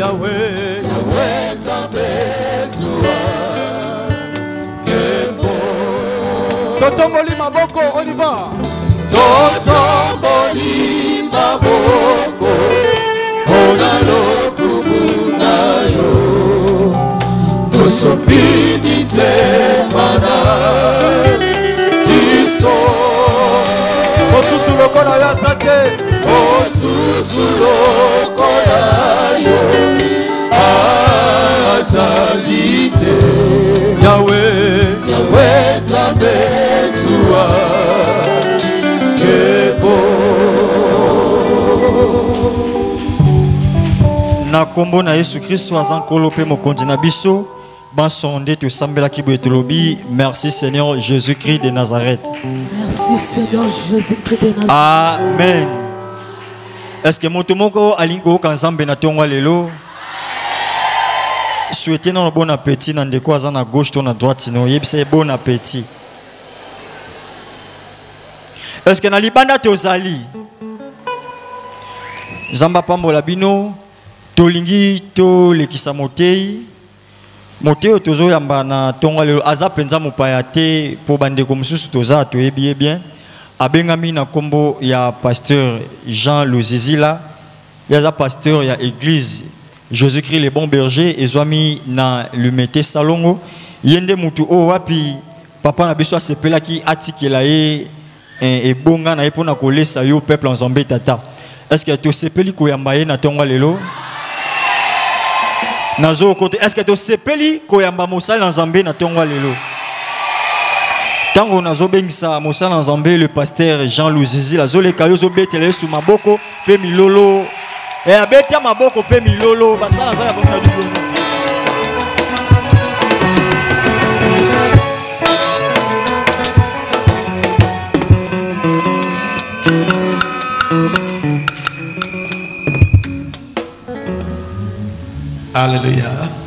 Yahweh, Yahweh Zambezua. Totomboli maboko, on y va. Totomboli maboko, on a l'okubunayo. Tosopidite mana, iso. Osusu lokola ya sate, osusu lokola yo. Azalite, Yahweh, Yahweh Zambezua. Na kombo na Yesu Christ azan kolope mokonzi na biso ban sonde to sambela kibo etolobi. Merci Seigneur Jésus-Christ de Nazareth. Merci Seigneur Jésus-Christ de Nazareth. Amen. Est-ce que motomoko alingo kanzambe na tongwa lelo? Souhaitez non bon appétit na ndeko azan na gauche to na droite no yebise bon appétit. Est-ce que na libanda tozali Zamba pambola bino tolingi to lekisa motei motei tozo yamba na tonga lelo aza penza mopaya te po bandeko mosusu toza toyebi bien abengami na kombo ya pasteur Jean Luzizila ya pasteur ya église Jésus-Christ le bon berger ezwami na Lumete Salongo yende mutu o wapi papa na biso asepelaki atikela ye et bonga na epona kolesa yo peuple en Zambie tata. Est-ce que tu sepeli koyamba ye na tonga lelo? Nazo côté est-ce que tu sepeli koyamba mosala en Zambie na tonga lelo? Tango nazo bengisa mosala en Zambie le pasteur Jean Luzizi la zole kayo zo betele su maboko pe milolo et abeta maboko pe milolo basala za ya bonga dubo. Alléluia.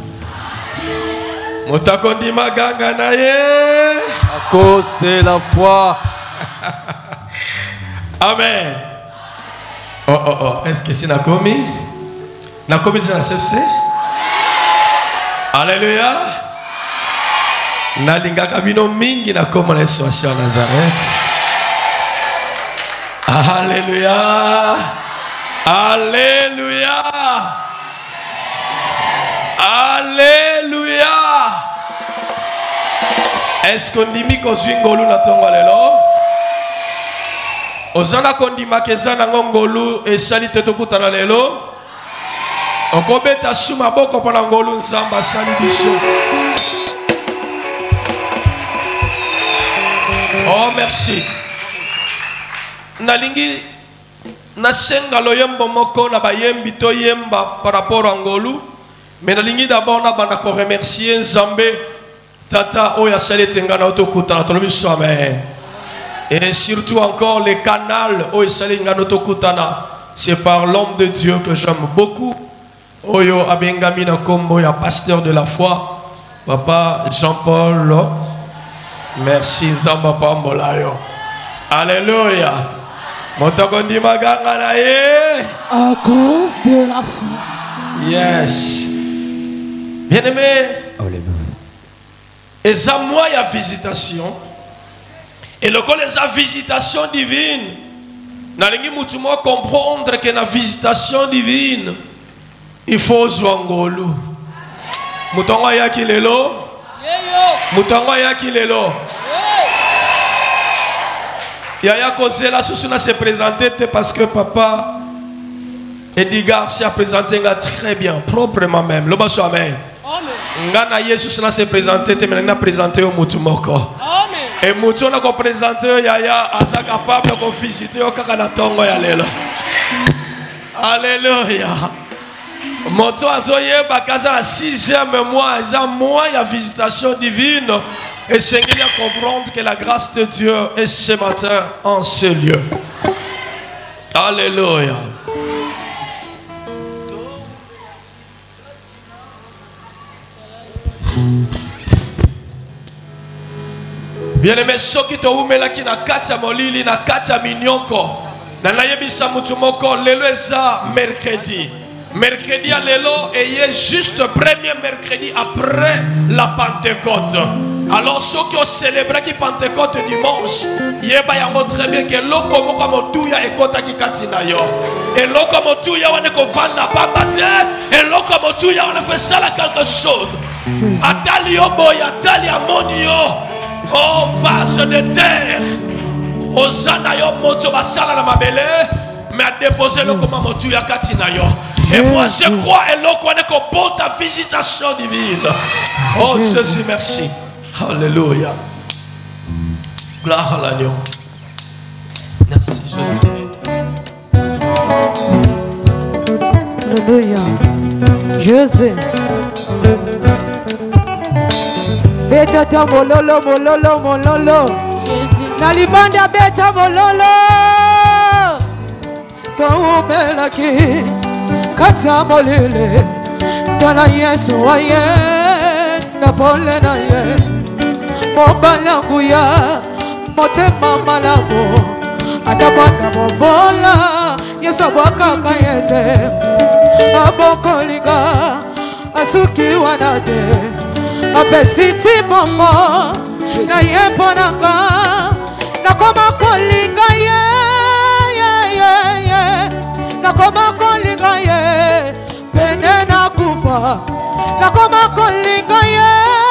Motakondi maganga naye. À cause de la foi. Amen. Oh. Est-ce que c'est Nakomi? Nakomi déjà CFC? Alléluia. Nalinga kabino mingi na koma na Yesu wa Nazareth. Alléluia. Alléluia. Alléluia. Est-ce qu'on dit que Zwingolu na tongo lelo? Ozana kondima keza na ngongolu e sali tetokuta na lelo. Okobeta suma boko pona ngolu nzamba sali biso. Oh merci. Nalingi nasenga loyembo moko na bayembi to yemba par rapport à ngolu. Mais nalingi d'abord na banda ko remercier Nzambe tata oya sali tengana otokuta na tolobi so amen. Et surtout encore les canals oya sali ngana otokutana. C'est par l'homme de Dieu que j'aime beaucoup. Oyo abengami na kombo ya pasteur de la foi Papa Jean-Paul. Merci Nzamba pambolayo. Alléluia. Motokondi maganga na ye. À cause de la foi. Yes. Bien-aimé, et ça moi il y a visitation. Et le coup les visitation divine. Nalingi mutu mo comprendre que la visitation divine il faut zwangolu. Mutongo ya kilelo. Mutongo ya kilelo. Yaya Kozela Susuna s'est présenté parce que papa Edgar s'est présenté très bien, proprement même. Le basso amen. Ngana Yesus s'est présenté, mais il a présenté au Mutumoko. Et Mutu n'a présenté Yaya asa capable de visiter au Kakanatongo Yalela. Alléluia. Moto azoye bakaza la 6e mois, un mois il y a visitation divine. Et Seigneur à comprendre que la grâce de Dieu est ce matin en ce lieu. Alléluia. Bien aimé, ceux qui te oumela qui na katia molili na katia minyoko na nayebisa mutu moko lelo eza mercredi Mercredi à l'élo et juste premier mercredi après la Pentecôte. Alors ceux qui ont célébré qui Pentecôte dimanche, il y a très bien que l'eau comme Motuya et Kota qui katina yo. Et l'eau comme Motuya on est qu'on va n'a pas battu. Et l'eau comme Motuya on a fait ça là quelque chose. Atali boy, atali amonio. Oh vase de terre. Osana yo moto basala na mabele. Mais à déposer le comme Motuya katina yo. Et moi je crois et l'eau qu'on est qu'on porte ta visitation divine. Oh Jésus merci. Alléluia. Gloire à l'agneau. Merci Jésus. Alléluia. Jésus. Beta mololo mololo mololo. Jésus. Nalibanda beta mololo. Toumela ki kata molele. Dona Yesu waye na pole na ye. Mobalangu ya motema malamu adabana mobola Yesu wakaka yete abokoliga asuki wanade apesiti momo na yeponanga nakoma kolinga ye nakoma kolinga ye pene na kufa nakoma kolinga ye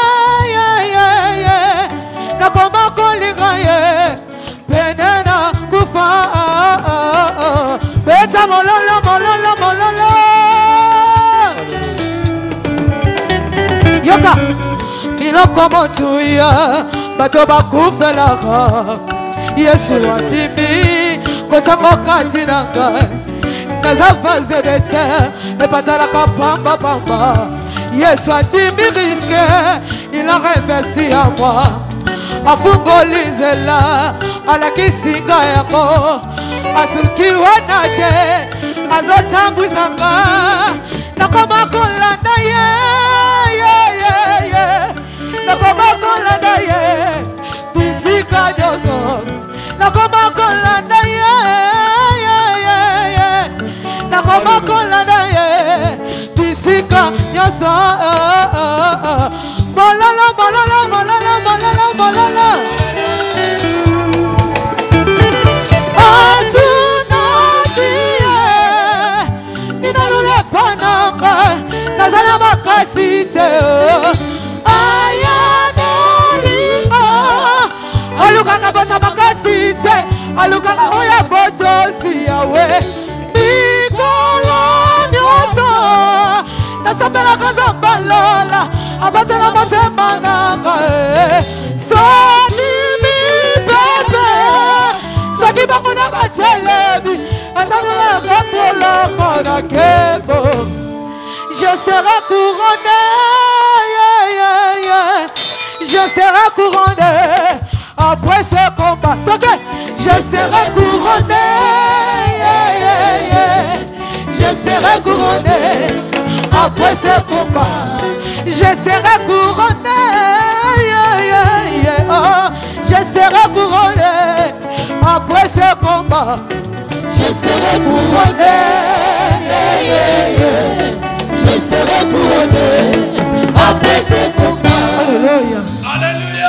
nakoma kolinga ye penena kufa beta mololo mololo mololo yoka miloko motuya bato bakufelaka Yesu andimi kotango kati na ngai naza vase de terre epatalaka pamba pamba Yesu andimi risque il a investi à moi afungolizela alakisinga yako asuki wanade azotambwisanga nakoma kolanda ye nakoma kolanda ye bisika nyoso nakoma kolanda ye nakoma kolanda ye bisika nyoso mololo mololo mololo mololo mololo atunatie ninalule panaka nazala makasite ayanolinga alukaka bota makasite alukaka oya botosi yawe nikolo nyoso nasambelaka zambalola abatela motema nanga soni mibebe soki bango na batelebi atangelaka poloko na kebo je serai couronné je serai couronné après ce combat je serai couronné je serai couronné après ce combat je serai couronné, je serai couronné après ce combat. Je serai couronné, je serai couronné après ce combat. Alléluia. Alléluia.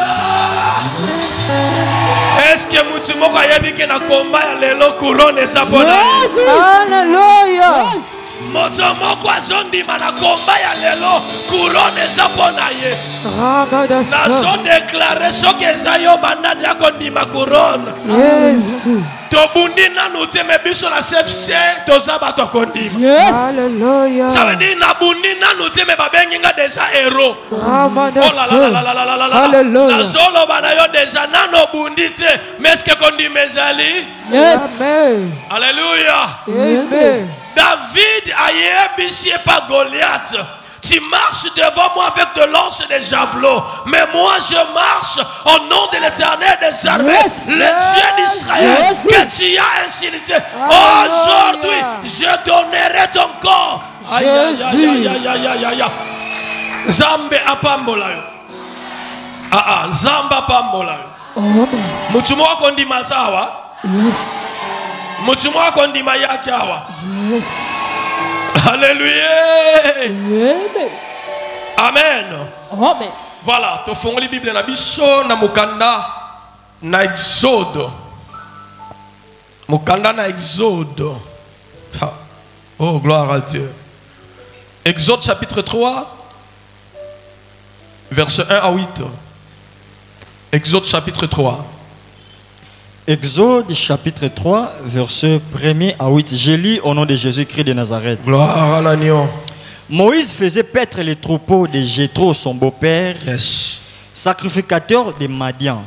Est-ce que Moutumoko a dit que na combat ya lelo couronne ezapona? Alléluia. Motomoko azondima na combat ya lelo couronne ezapona ye. Nazo déclarer soki ezayo bandadi ya kondima couronne. Yes. Tobundi nanu teme biso na CFC toza bato kondima. Yes. Alléluia. Ça veut dire nabundi nanu teme babenginga déjà héros. Amen. Oh là là là là là là là. Alléluia. Nazolo banayo déjà nano bundi te mais est-ce que kondima ezali? Yes. Amen. Alléluia. Amen. David a yébissé par Goliath. Tu marches devant moi avec de l'anse et des javelots. Mais moi je marche au nom de l'Éternel des armées, Yes. le Dieu d'Israël, Yes. que tu as insulté. Aujourd'hui, je donnerai ton corps. Aïe, aïe, aïe, aïe, aïe, aïe, aïe, aïe. Zambe apambola. Zamba apambola. Mutumo wako ndima zawa. Yes. Mutumo wako ndima yake hawa. Yes. Alléluia. Amen. Amen. Amen. Voilà, tu fais la Bible na biso na mukanda na Exode. Mukanda na Exode. Ah. Oh, gloire à Dieu. Exode chapitre 3, verset 1 à 8. Exode chapitre 3. Exode chapitre 3, verset 1er à 8. Je lis au nom de Jésus-Christ de Nazareth. Gloire à l'agneau. Moïse faisait paître les troupeaux de Jéthro, son beau-père, Yes. sacrificateur de Madian.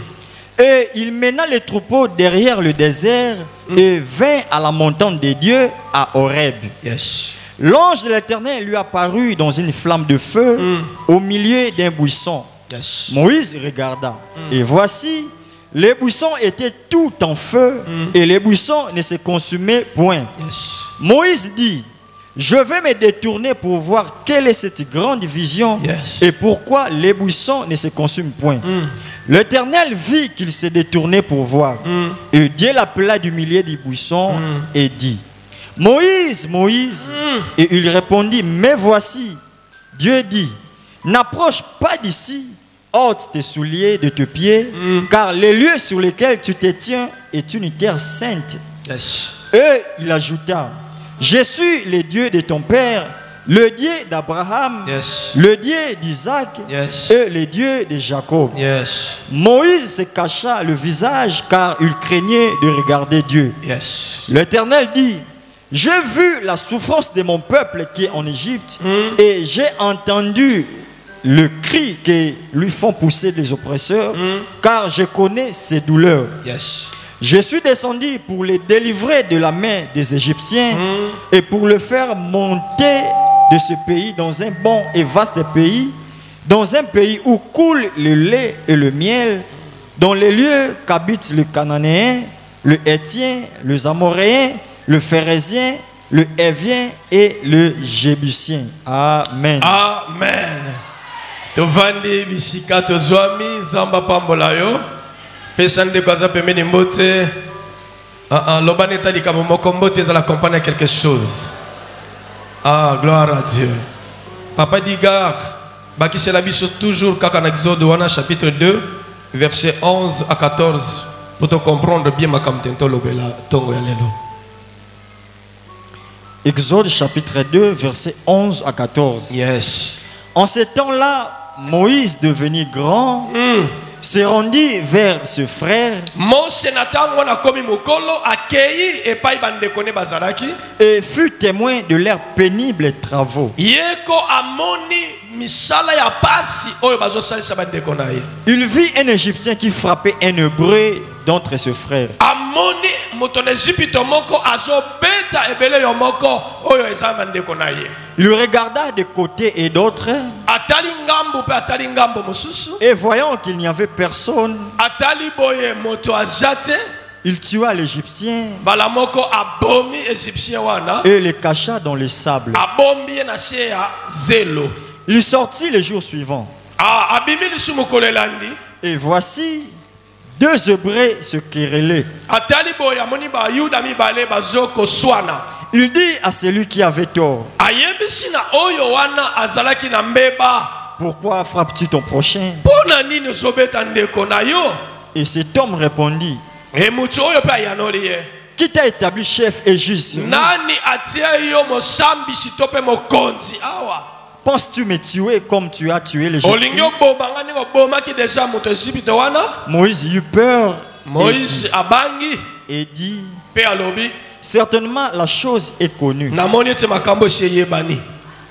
Et il mena les troupeaux derrière le désert et vint à la montagne de Dieu à Horeb. Yes. L'ange de l'Éternel lui apparut dans une flamme de feu au milieu d'un buisson. Yes. Moïse regarda et voici, les buissons étaient tout en feu et les buissons ne se consumaient point. Yes. Moïse dit, je vais me détourner pour voir quelle est cette grande vision Yes. et pourquoi les buissons ne se consument point. L'Éternel vit qu'il s'est détourné pour voir. Et Dieu l'appela du milieu du buisson et dit, Moïse, Moïse. Et il répondit, mais voici. Dieu dit, n'approche pas d'ici, ôte tes souliers de tes pieds, car les lieux sur lesquels tu te tiens est une terre sainte. Yes. Et il ajouta, je suis le Dieu de ton père, le Dieu d'Abraham, Yes. le Dieu d'Isaac Yes. et le Dieu de Jacob. Yes. Moïse se cacha le visage car il craignait de regarder Dieu. Yes. L'Éternel dit, j'ai vu la souffrance de mon peuple qui est en Égypte et j'ai entendu le cri que lui font pousser les oppresseurs car je connais ses douleurs. Yes. Je suis descendu pour les délivrer de la main des Égyptiens et pour le faire monter de ce pays dans un bon et vaste pays, dans un pays où coule le lait et le miel, dans les lieux qu'habitent le Cananéen, le Hétien, le Amoréen, le Phérézien, le Hévien et le Jébusien. Amen. Amen. Tovandi bisika tozwami zamba pambola yo. Pesande kwaza pemeni mbote. Lobane tali kamo moko mbote za la compagnie à quelque chose. Ah, gloire à Dieu. Papa Digar, baki c'est la biso toujours kaka na Exode wana chapitre 2 verset 11 à 14 pour te comprendre bien ma kamtento lobela tongo ya lelo. Exode chapitre 2 verset 11 à 14. Yes. En ce temps-là, Moïse devenu grand se rendit vers ce frère Mose natango na komi mokolo akei epai bandeko ne bazalaki et fut témoin de leurs pénibles travaux. yeko amoni misala ya pasi oyo bazosalisa bandeko na ye. Il vit un Égyptien qui frappait un Hébreu d'entre ses frères. Amoni moto na Egypte moko azobeta ebele yo moko oyo eza bandeko na ye. Il regarda de côté et d'autre Atali ngambo pe atali ngambo mosusu. et voyant qu'il n'y avait personne, Atali boye moto azate il tua l'Égyptien bala moko abomi égyptien wana et le cacha dans les sables. abombi ye na se ya zelo. Il sortit le jour suivant Abimi lisu mokolo elandi. et voici deux Hébreux se querellaient. Atali boye amoni ba yuda mibale bazoko swana. Il dit à celui qui avait tort, Ayebisi na oyo wana azalaki na mbeba. pourquoi frappes-tu ton prochain? Pona nini ozobeta ndeko na yo? Et cet homme répondit, E mutu oyo pe ayanoli ye. qui t'a établi chef et juge sur nous? Nani atia yo mosambisi to pe mokonzi awa? Penses-tu me tuer comme tu as tué l'Égyptien? Olingi obomanga ningo bomaki deja moto Égypte wana? Moïse eut peur Moïse abangi et dit, pe alobi certainement la chose est connue. namoni ete makambo esi eyebani.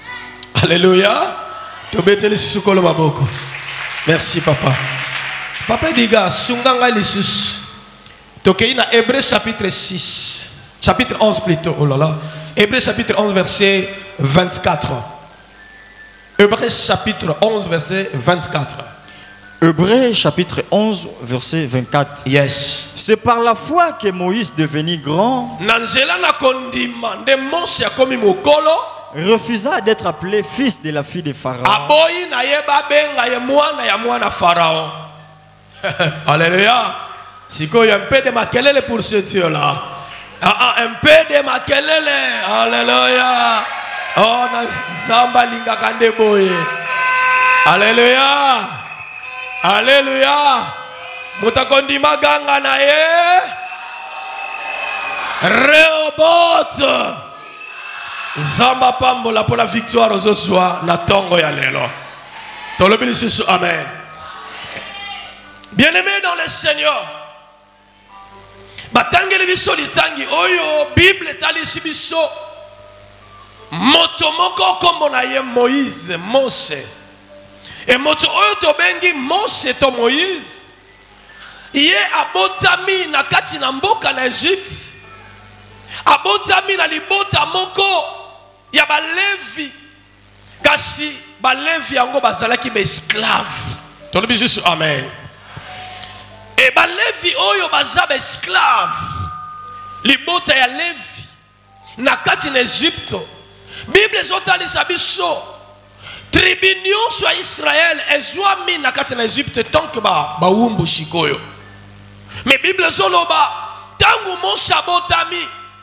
Alléluia. Tobeteli lisusu kolo maboko. Merci papa. Papa diga sunga ngai lisusu. Tokei na Hébreux chapitre 6. Chapitre 11 plutôt. Oh là là. Hébreux chapitre 11 verset 24. Hébreux chapitre 11 verset 24. Hébreux chapitre 11 verset 24. Yes. C'est par la foi que Moïse devenu grand Nanzela na kondima nde Mose akomi mokolo refusa d'être appelé fils de la fille de Pharaon. aboyi na ye babenga ye mwana ya mwana Pharaon. Alléluia. Sikoyo un peu de makelele pour ce Dieu là. Un peu de makelele. Alléluia. Oh, Zamba linga kande boye. Alléluia. Alléluia. Mutakondi maganga na ye. Rehoboth. Zamba pambola pour la victoire aux oswa na tongo ya lelo. Tolobili susu amen. Bien-aimés dans le Seigneur. Batangeli biso litangi oyo Bible talisi biso. Moto moko kombo na ye Moïse, Mose. Et moto oyo to bengi Mose to Moïse. Ye abotami na kati na mboka na Egypte. Abotami na libota moko ya balevi. Kasi balevi yango bazalaki be esclave. Tolobi juste amen. Et balevi oyo bazaba esclave. Libota ya levi na kati na Egypte. Bible zotalisa biso tribu nyonso ya Israël ezwami na kati na Egypte tant que bawumbu shikoyo. Mais Bible zoloba tangu Mose abotami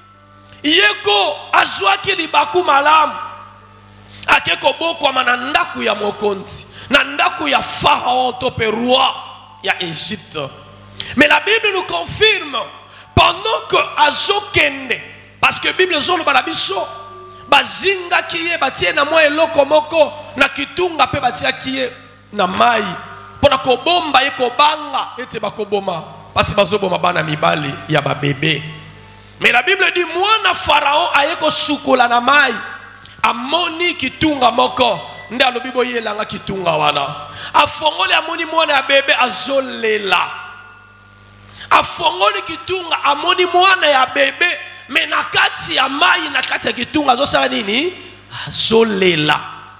yeko azwaki libaku malamu akeko bokwa na ndaku ya mokonzi na ndaku ya Pharaon to pe roi ya Égypte. Mais la Bible nous confirme pendant que azokende parce que Bible zoloba na biso bazinga kiye batie na mwa eloko moko na kitunga pe batia kiye na mai pona ko bomba yeko banga ete bakoboma parce bazoboma bana mibali ya ba bébé. Mais la Bible dit mwana Pharaon ayeko sukola na mai amoni kitunga moko nde alobi boyelanga kitunga wana afongoli amoni mwana ya bébé azolela afongoli kitunga amoni mwana ya bébé. Mais nakati ya mai nakati ya kitunga azosala nini azolela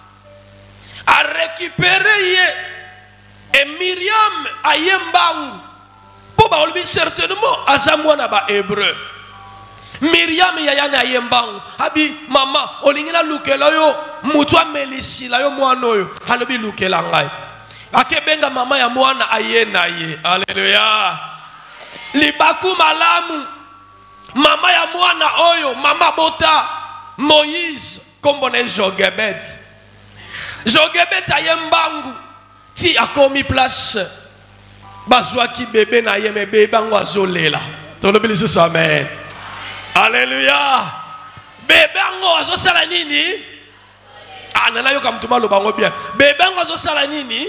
a récupérer ye et Myriam ayembangu po ba olobi certainement azamwana ba hébreu. Myriam yayana ayembangu abi mama olingina lukela yo mutu amelisila yo mwana oyo alobi lukela ngai akebenga mama ya mwana ayena ye. Alléluia. Libaku malamu mama ya mwana oyo mama bota Moïse kombone Jogebed. Jogebed ayembangu ti akomi place bazwaki bébé na yeme bébé ngo azolela. Tolobi lisusu amen. Alléluia. Bébé ngo azosala nini? Nana yoka mtuma lo bango bien. Bébé ngo azosala nini?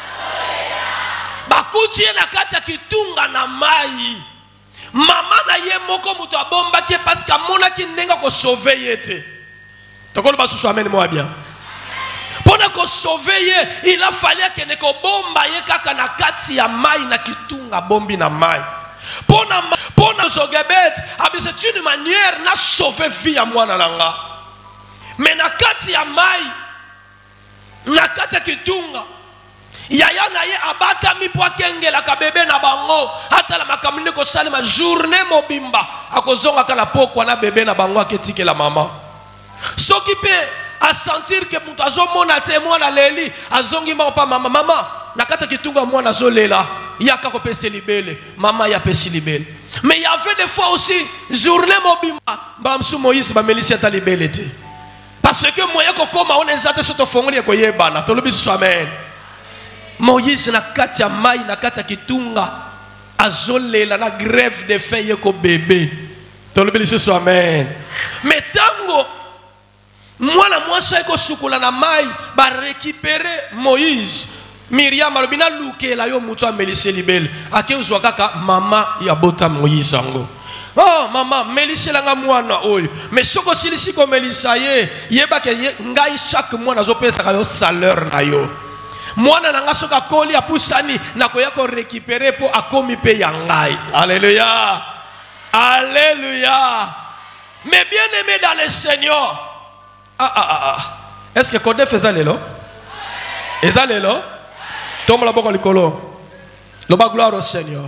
Bakuti na kati ya kitunga na mai. Mama na ye moko muto abomba ki parce que mona ki ndenga ko sauver yete. Tokolo basusu amen moi bien. Pona ko sauver ye, il a fallu que ne ko bomba ye kaka na kati ya mai na kitunga bombi na mai. Pona Jogebed, c'est une manière na sauver vie ya mwana nanga. Mais na kati ya mai na kati ya kitunga yaya na ye abata mi po akengela ka bebe na bango hata la makamine ko salima journée mobimba akozonga kala pokwa na bebe na bango aketikela mama soki pe a sentir que mutu azomona te mwana leli azongi pa mama mama na kata kitunga mwana zolela yaka ko pese libele mama ya pese libele. Mais il y avait des fois aussi journée mobimba bamsu Moïse ba melisi ata libele te parce que moya ko koma on ezate soto fongoli ko yebana tolobi so amen. Moïse na kati ya mai na kati ya kitunga azolela na grève de faim yeko bébé tolobi lisusu amen. Mais tango mwana mwasa yeko sukula na mai ba récupérer Moïse Myriam alobina lukela yo mutu amelise libele akeuzwa kaka mama ya bota Moïse ango. Oh mama melisela nga mwana oyo mais soko silisi ko melisa ye yeba ke ngai chaque mois nazopesa ka yo salaire na yo. Mwana nanga soka koli apusani na koya ko récupérer po akomi pe yangai. Alléluia. Alléluia. Mais bien aimé dans le Seigneur. Est-ce que Kodé faisait l'élo? Eza l'élo? Tombe la boko likolo. Loba gloire au Seigneur.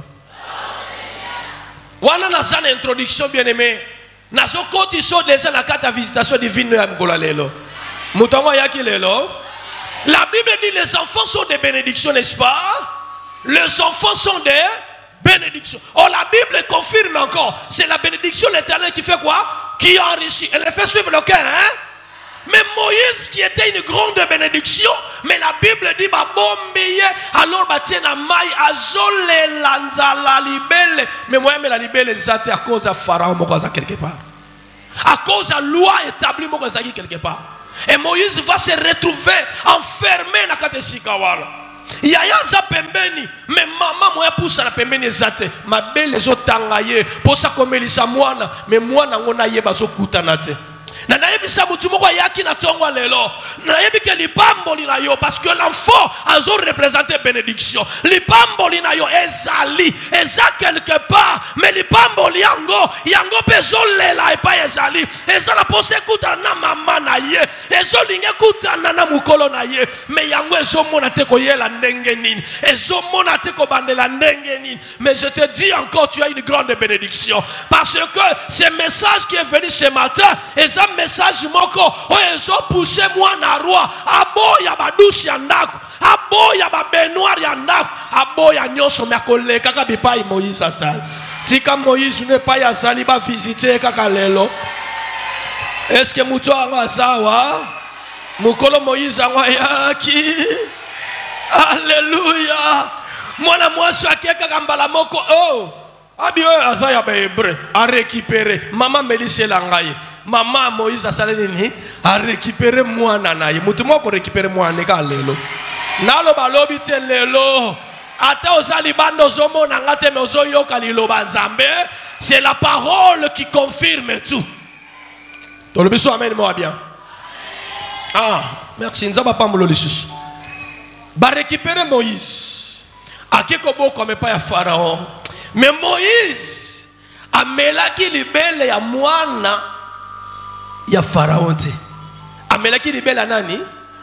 Wana na sana introduction bien aimé. Na sokoti so déjà na carte visitation divine ya mgola lelo. Mutongo yaki lelo. La Bible dit les enfants sont des bénédictions, n'est-ce pas? Les enfants sont des bénédiction. Oh, la Bible confirme encore. C'est la bénédiction de l'Éternel qui fait quoi? Qui enrichit. Elle fait suivre le cœur, hein? Mais Moïse qui était une grande bénédiction, mais la Bible dit bah bombeye alors bah tiens na mai azole lanza la libelle, mais moi mais la libelle zate à cause de Pharaon mokaza quelque part, à cause de la loi établie mokaza quelque part, et Moïse va se retrouver enfermé na katesika wala. Yaya za pembeni, mais maman moya poussa la pembeni zate, ma belle zo tangaye, pour ça comme Elisa moana, mais moana ngona yeba zo kutanate. Na naebisa mutu moko yaki na tongo lelo na yebi ke lipambo lina yo parce que l'enfant a représenté bénédiction. Lipambo lina yo ezali eza quelque part, mais lipambo liango yango pezo lela e pa ezali eza la pose kuta na mama na ye ezo linge kuta na mukolo na ye, mais yango ezo mona te ko yela ndenge nini ezo mona te ko bandela ndenge nini. Mais je te dis encore, tu as une grande bénédiction parce que ce message qui est venu ce matin eza message moko oyezo poussé moi na roi aboya ba douche ya ndako aboya ba baignoire ya ndako aboya nyonso me akole kaka bipai Moïse asali tika Moïse ne pas ya sali ba visiter kaka lelo. Est-ce que muto anga sawa mukolo Moïse anga yaki? Alléluia. Mwana mwasi akeka kambala moko oh abi azaya ba hébreu a récupérer maman Melise langaye. Maman Moïse a salé a récupéré moi nanaye. Mutumo ko récupérer moi neka lelo. Nalo balobi tie lelo. Ata ozali bando zomo nangate me ozoyo kalilo banzambe. C'est la parole qui confirme tout. Tolobi so amen moi bien. Ah, merci nzaba pamolo lisusu. Ba récupérer Moïse. Akeko boko me pa ya Pharaon. Mais Moïse a melaki libele ya mwana ya Pharaon te. Amelaki libela nani?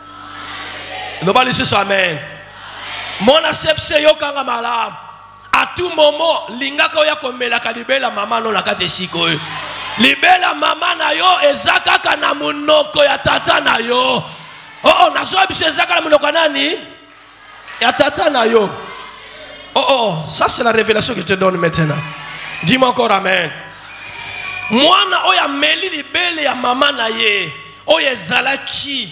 Nobali se amen. Mona chef se yokanga malam. À tout moment linga ko ya komelaka libela mama no nakate siko. Libela mama na yo ezaka kana munoko ya tata na yo. Oh nazo biso ezaka na munoko nani? Ya tata na yo. Oh ça c'est la révélation que je te donne maintenant. Dis-moi encore amen. Mwana oya meli libele ya mama na ye oya zalaki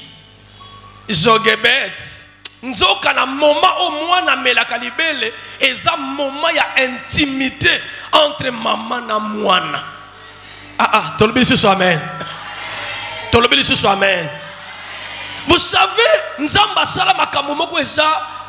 Jogebet nzoka na moment o mwana melaka libele eza moment ya intimité entre mama na mwana. Tolobi so amen. Tolobi so amen. Vous savez nzamba sala makambo moko eza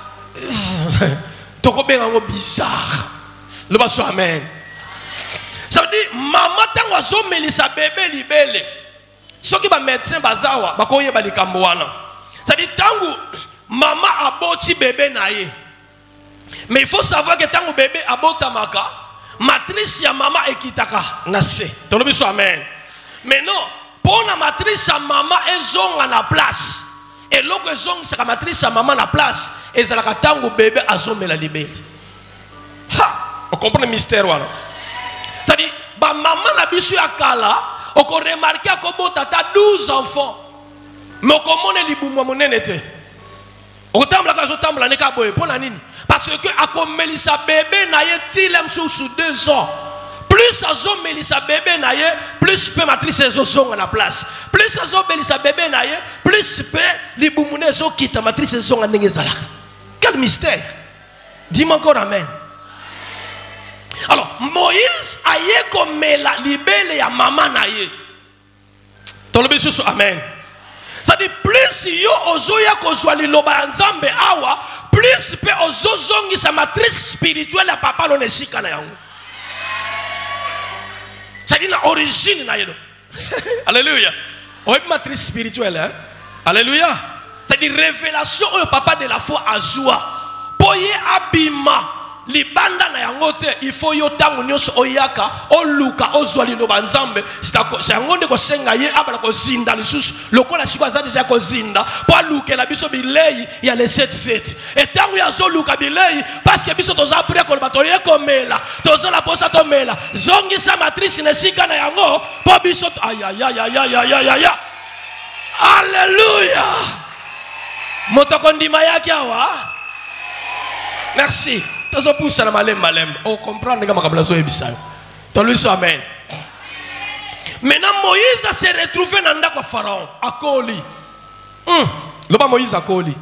tokobenga ngo bizarre. Le baso amen. Ça veut dire maman tango azo melisa bébé libele. Soki ba médecin bazawa bakoye ba likambo wana. Ça veut dire tango maman aboti bébé na ye. Mais il faut savoir que tango bébé abota maka matrice ya maman ekitaka na se. Tolobi so amen. Mais non, pour la matrice ya maman ezonga na place. Et loko ezonga sa matrice ya maman na place, ezalaka tango bébé azomela libele. Ha, on comprend le mystère wana. C'est-à-dire, ba maman na bisu ya kala, on ko remarquer ko tata 12 enfants. Mais on komone libumwa monene te. On tambla ka zo tambla ne ka boye pour la nini? Parce que akomelisa bébé na ye tilem sous 2 ans. Plus azo melisa bébé na ye, plus pe matrice zo zonga na place. Plus azo melisa bébé na ye, plus pe libumune zo kita matrice zonga ndenge zalaka. Quel mystère. Dis-moi encore amen. Alors, Moïse a yé comme la libelle ya maman na ye. Tolobi susu amen. Ça dit plus yo ozoya kozwa liloba nzambe awa, plus pe ozozongi sa matrice spirituelle ya papa lo nesika na yango. Ça dit la origine na yedo. Alléluia. O matrice spirituelle hein. Alléluia. Ça dit révélation au papa de la foi azua. Poye abima libanda na yangote il faut yo tango nyonso oyaka oluka ozwali no banzambe c'est yangonde ko senga ye abala ko zinda lisusu lokola siko za déjà ko zinda po aluke la biso bilei ya le 7 et tango ya zo luka bilei parce que biso toza après ko bato ye komela toza la posa komela zongi sa matrice ne sika na yango po biso ya alléluia moto kondima yaki awa. Merci. tozo poussa na malem. On comprend les gars makablazo ebisayo. Dans lui amen. Maintenant Moïse s'est retrouvé dans ndako Pharaon à Koli. Loba Moïse à Koli.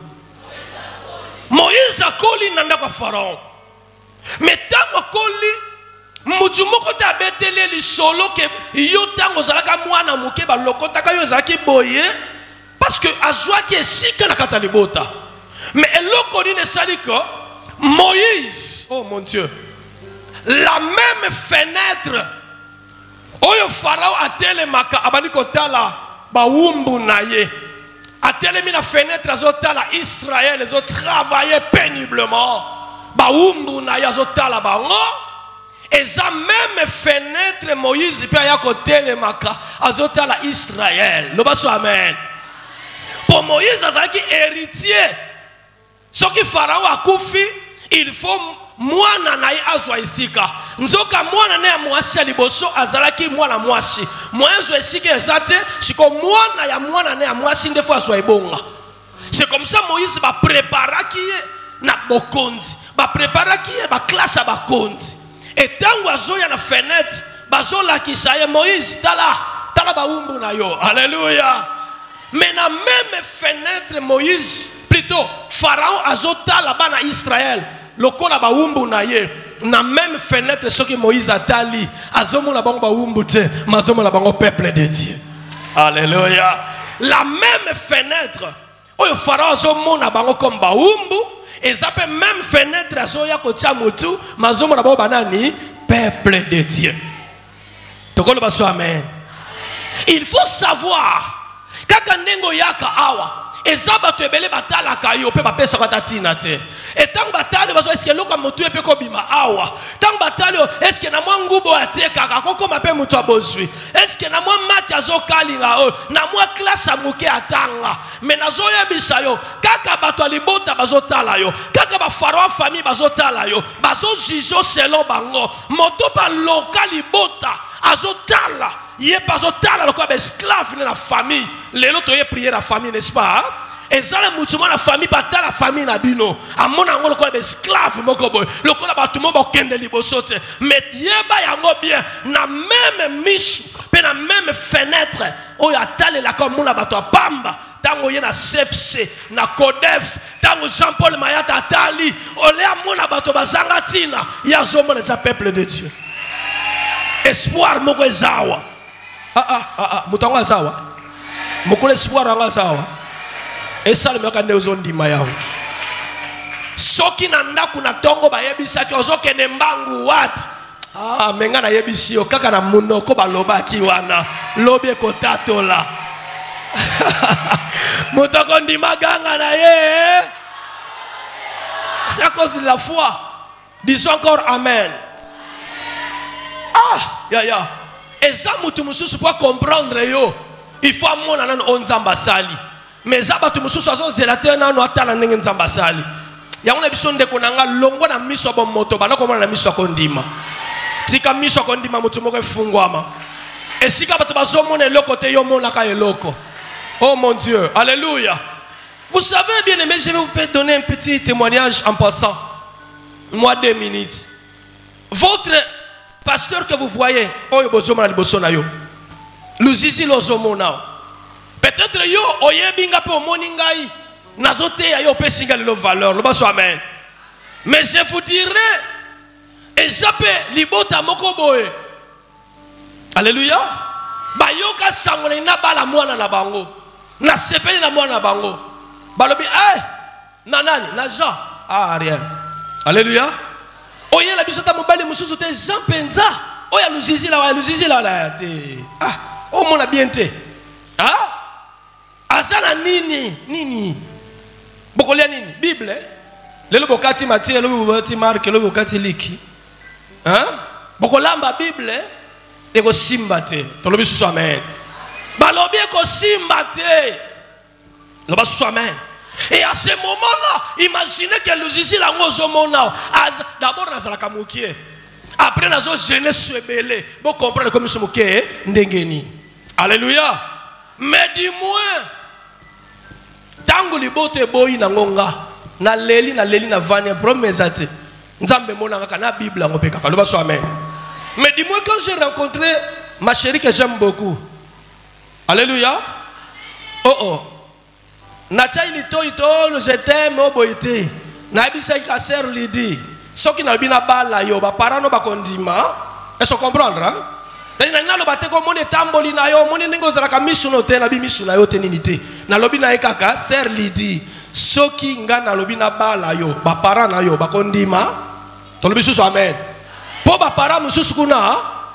Moïse a Koli dans ndako Pharaon. Mais tant à Koli mutu moko ta betele li solo ke yo tango zalaka mwana muke ba lokota ka yo zaki boye parce que azwa ki esika na kata libota. Mais eloko ni ne saliko Moïse, oh mon Dieu, la même fenêtre oyo Pharaon a telemaka abani kotala ba wumbu na ye a telemi na fenêtre azotala Israël ils ont travaillé péniblement ba wumbu na ye azotala bango et ça même fenêtre Moïse pe ya kotelemaka azotala Israël loba so amen. Pour Moïse azalaki héritier soki Pharaon akufi il faut mwana na ye azwa isika nzoka mwana na ya mwasi ya liboso azalaki mwana mwasi mwenzo esika ezate siko mwana ya mwana na ya mwasi ndefo azwa ebonga. C'est comme ça Moïse ba préparaki ye na bokonzi ba préparaki ye ba classe ya bakonzi et tango azoya na fenêtre bazolakisa ye Moïse tala ba wumbu na yo. Alléluia. Mais na même fenêtre Moïse plutôt Pharaon azotala bana Israël lokola ba wumbu na ye na même fenêtre soki Moïse atali azomona bango ba wumbu te mazomona bango peuple de Dieu. Alléluia. La même fenêtre oyo Pharaon azomona bango comme ba wumbu et ça peut même fenêtre azoya kotia mutu mazomona bango banani peuple de Dieu. Tokolo baso amen. Il faut savoir kaka ndengo yaka awa ezaba to ebele batala kayo pe ba pesa katatina te et tant batale bazo est-ce que loka motu epe ko bima awa tant batale est-ce que na mwa ngubo ateka kakoko mape mutu abozwi est-ce que na mwa mati azokalinga o na mwa classe amuke atanga mais nazo yebisa yo kaka bato libota bazotala yo kaka ba Pharaon famille bazotala yo bazo jijo selon bango moto ba lokali bota azotala il est pas autant le corps esclave dans la famille les autres y prier la famille n'est-ce pas et ça le mutumo la famille bata la famille na bino à mon ango le corps esclave moko boy le corps ba tout monde kende libosote mais yeba yango bien na même miche pe na même fenêtre o ya tale la comme mona bato pamba tango ye na CFC na Codef tango Jean-Paul Mayata atali ole amona bato bazanga tina ya zomo na peuple de Dieu espoir moko ezawa mutango azawa mukule espoir anga zawa esale meka nezo ndima yawo soki na ndaku na tongo bayebisaki ozokende mbangu wapi menga na yebisi yo kaka na munoko balobaki wana lobi ekotatola mutoko ndima ganga na ye c'est à cause de la foi disons encore amen. Et ça, pour comprendre, il faut amener on zambasali. Mais ça, tu me soucies à zélater na no atala nengen zambasali. Ya on a besoin de konanga longo na miso bon moto, bana comment na miso kondima. Tika miso kondima mutu moko fungwama. Et si ka bato bazomone le côté yo mona ka eloko. Oh mon Dieu, alléluia. Vous savez bien aimé, je vais vous donner un petit témoignage en passant. Moi 2 minutes. Votre pasteur que vous voyez, peut-être yo oyebinga pe omoningai nazote ya yo pe singa le valeur le baso amen. Mais je vous dirai et jape libota moko boye. Alléluia. Bayoka sangole na bala mwana na bango. Na sepeli na mwana na bango. Balobi na nani na Jean rien. Alléluia. Oye la bisota mobali mususu te Jean Penza oya luzizi la te o mona bien te azana nini bokolia nini Bible lelo bokati Matthieu lelo bokati Marc lelo bokati Liki bokolamba Bible eko simba te tolobi susu amen balobi eko simba te loba susu amen. Et à ce moment-là, imaginez que le zizi la ngozomona d'abord nazalaka mukie. Après nazo jeunesse sebele. Bon comprendre comme nous mukie ndengeni. Alléluia. Mais dis-moi tango libote boyi na ngonga na leli na vania promesate. Nzambe monanga kana Bible ngo peka kaloba so amen. Mais dis-moi quand j'ai rencontré ma chérie que j'aime beaucoup. Alléluia. Oh oh. Natia ilito je t'aime oboité. Na bisa ka sœur Lydie. Soki na bina bala yo ba parano ba kondima. Est-ce comprendre hein? Tani na lo bate ko mone tamboli na yo mone ningo zara ka misuno te na bi misuna yo teninité. Na lobi na ekaka sœur Lydie. Soki nga na lobi na bala yo ba parana yo ba kondima. Tolobi susu amen. Po ba para mususu kuna.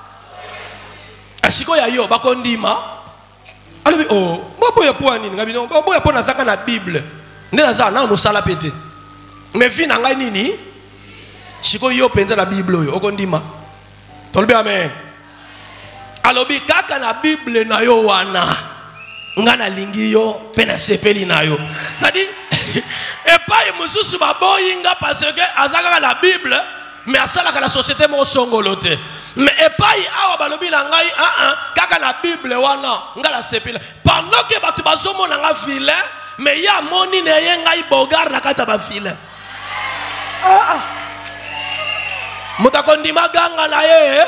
Asiko ya yo ba kondima. Alobi oh, boya po nini ngabino boya po na zaka na Bible. Ndena za na no sala pete. Mais vi na ngai nini? Siko yo penza na Bible yo okondima. Tolobi amen. Alobi kaka na Bible na yo wana. Ngana lingi yo pena sepeli na yo. C'est-à-dire et pas mususu ba boyinga parce que azaka na Bible mais asala ka la société mo songolote. Mais et pas awa balobi na ngai kaka na Bible wana ngala sepeli. Pendant que batu bazomo na nga vilain mais ya moni ne ye ngai bogar na kata ba vilain. Mutakondima ganga na ye.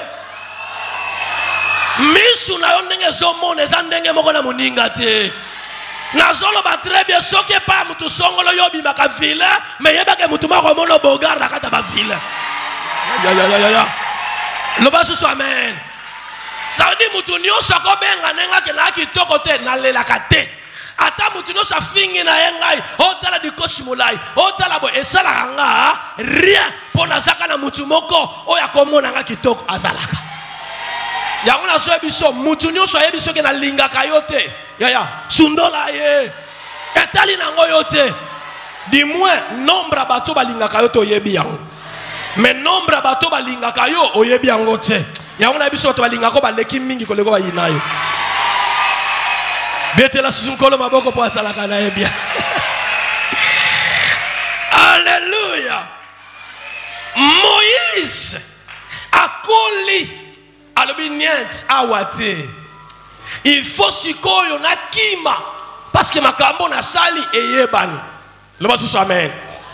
Misu na yo ndenge zomone za ndenge moko na moninga te. Na zolo ba très bien soke pa mutu songolo yo bimaka vilain mais yeba ke mutu mako mono bogar na kata ba vilain. Ya. Loba susu amen. Ça veut dire mutu nyonso ko benga nenga ke na kitoko te na lela kate. Ata mutu nyonso fingi na yengai otala di kosimolai otala bo esala nga rien pona zaka na mutu moko oya komona nga kitoko azalaka. Yango na so ebiso mutu nyonso ebiso ke na linga kayote. Ya sundola ye etali na ngoyote. Du moins nombre bato balinga kayote oyebi yango. Mais nombre bato balinga kayo oyebi yango te. Yango na biso to balinga ko baleki mingi ko leko bayinayo. Bete la sunkolo maboko po asalaka na ebia. Alléluia. Moïse akoli alobi niet awate. Il faut sikoyo na kima parce que makambo na sali eyebani. Loba susu amen.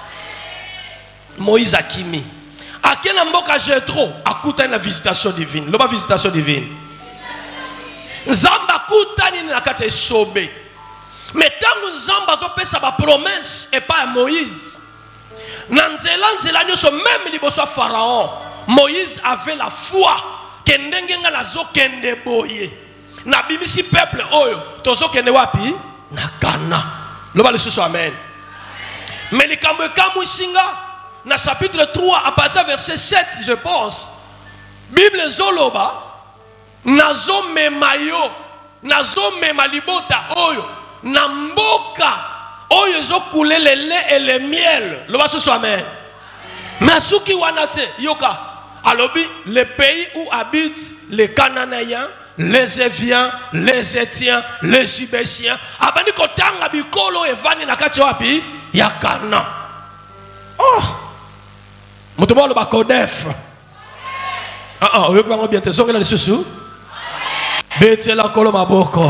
Moïse akimi. Akena mboka Jetro akuta na visitation divine. Loba visitation divine. Nzamba kutani na kate sobe. Mais tangu Nzamba zo pesa ba promesse et pas à Moïse. Nanzela nyoso même liboso Pharaon. Moïse avait la foi que ndenge nga lazo kende boye. Na bimisi peuple oyo tozo kende wapi? Na Ghana. Loba le susu amen. Mais les kambo kamusinga na chapitre 3 à partir verset 7 je pense. Bible zoloba nazo memayo nazo mema libota oyo na mboka oyo zo couler le lait et le miel. Loba susu amen. Masuki wanate yoka alobi le pays où habitent les Cananéens, les Éviens, les Étiens, les Gibésiens. Abandi kotanga bikolo evani na kati wapi ya Ghana. Oh, mutumo lo bakodef. Oyo bango bien te zongela le susu. Bete la kolo maboko.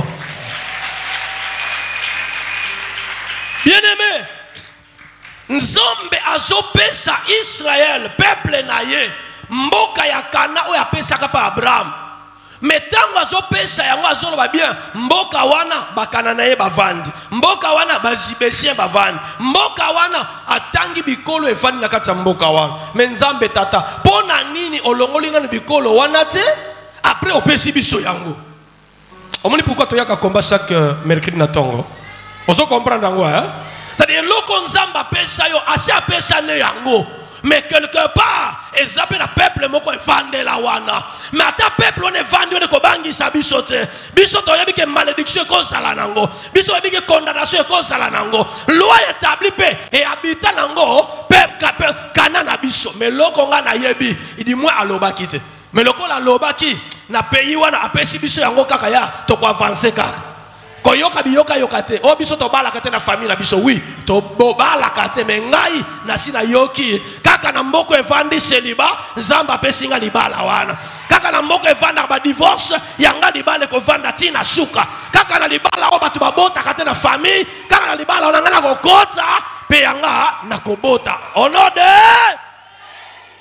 Bien aimé, Nzombe azopesa Israël peuple na ye mboka ya Kana oyo apesaka pa Abraham. Metango azopesa yango azoloba bien mboka wana bakana na ye bavandi mboka wana bazibesien bavandi mboka wana atangi bikolo evandi na kati ya mboka wana. Me Nzambe tata pona nini olongoli nanu bikolo wana te après opesi biso yango. Omoni pourquoi toyaka komba chaque mercredi na tongo. Ozo comprendre yango hein? C'est-à-dire loko Nzamba pesa yo asi apesa ne yango. Mais quelque part, ils appellent le peuple moko evande la wana. Mais ata peuple on evande on ko bangi sa bisote. Bisote oyebi ke malédiction ko sala nango. Bisote oyebi ke condamnation ko sala nango. Loi établi pe et habitant nango peuple kanana biso. Mais loko nga na yebi, il dit moi alobaki te. Mais loko la lobaki na pays wana apesi biso yango kaka ya to ko avancer kaka. Koyoka biyoka yokate o biso to bala kate na famille na biso oui to bala kate me ngai na sina yoki kaka na mboko evandi seliba Nzamba pesinga libala wana kaka na mboko evanda ba divorce yanga libale ko vanda tina suka kaka na libala o batu babota kate na famille kaka na libala ona ngana kokota pe yanga na kobota onode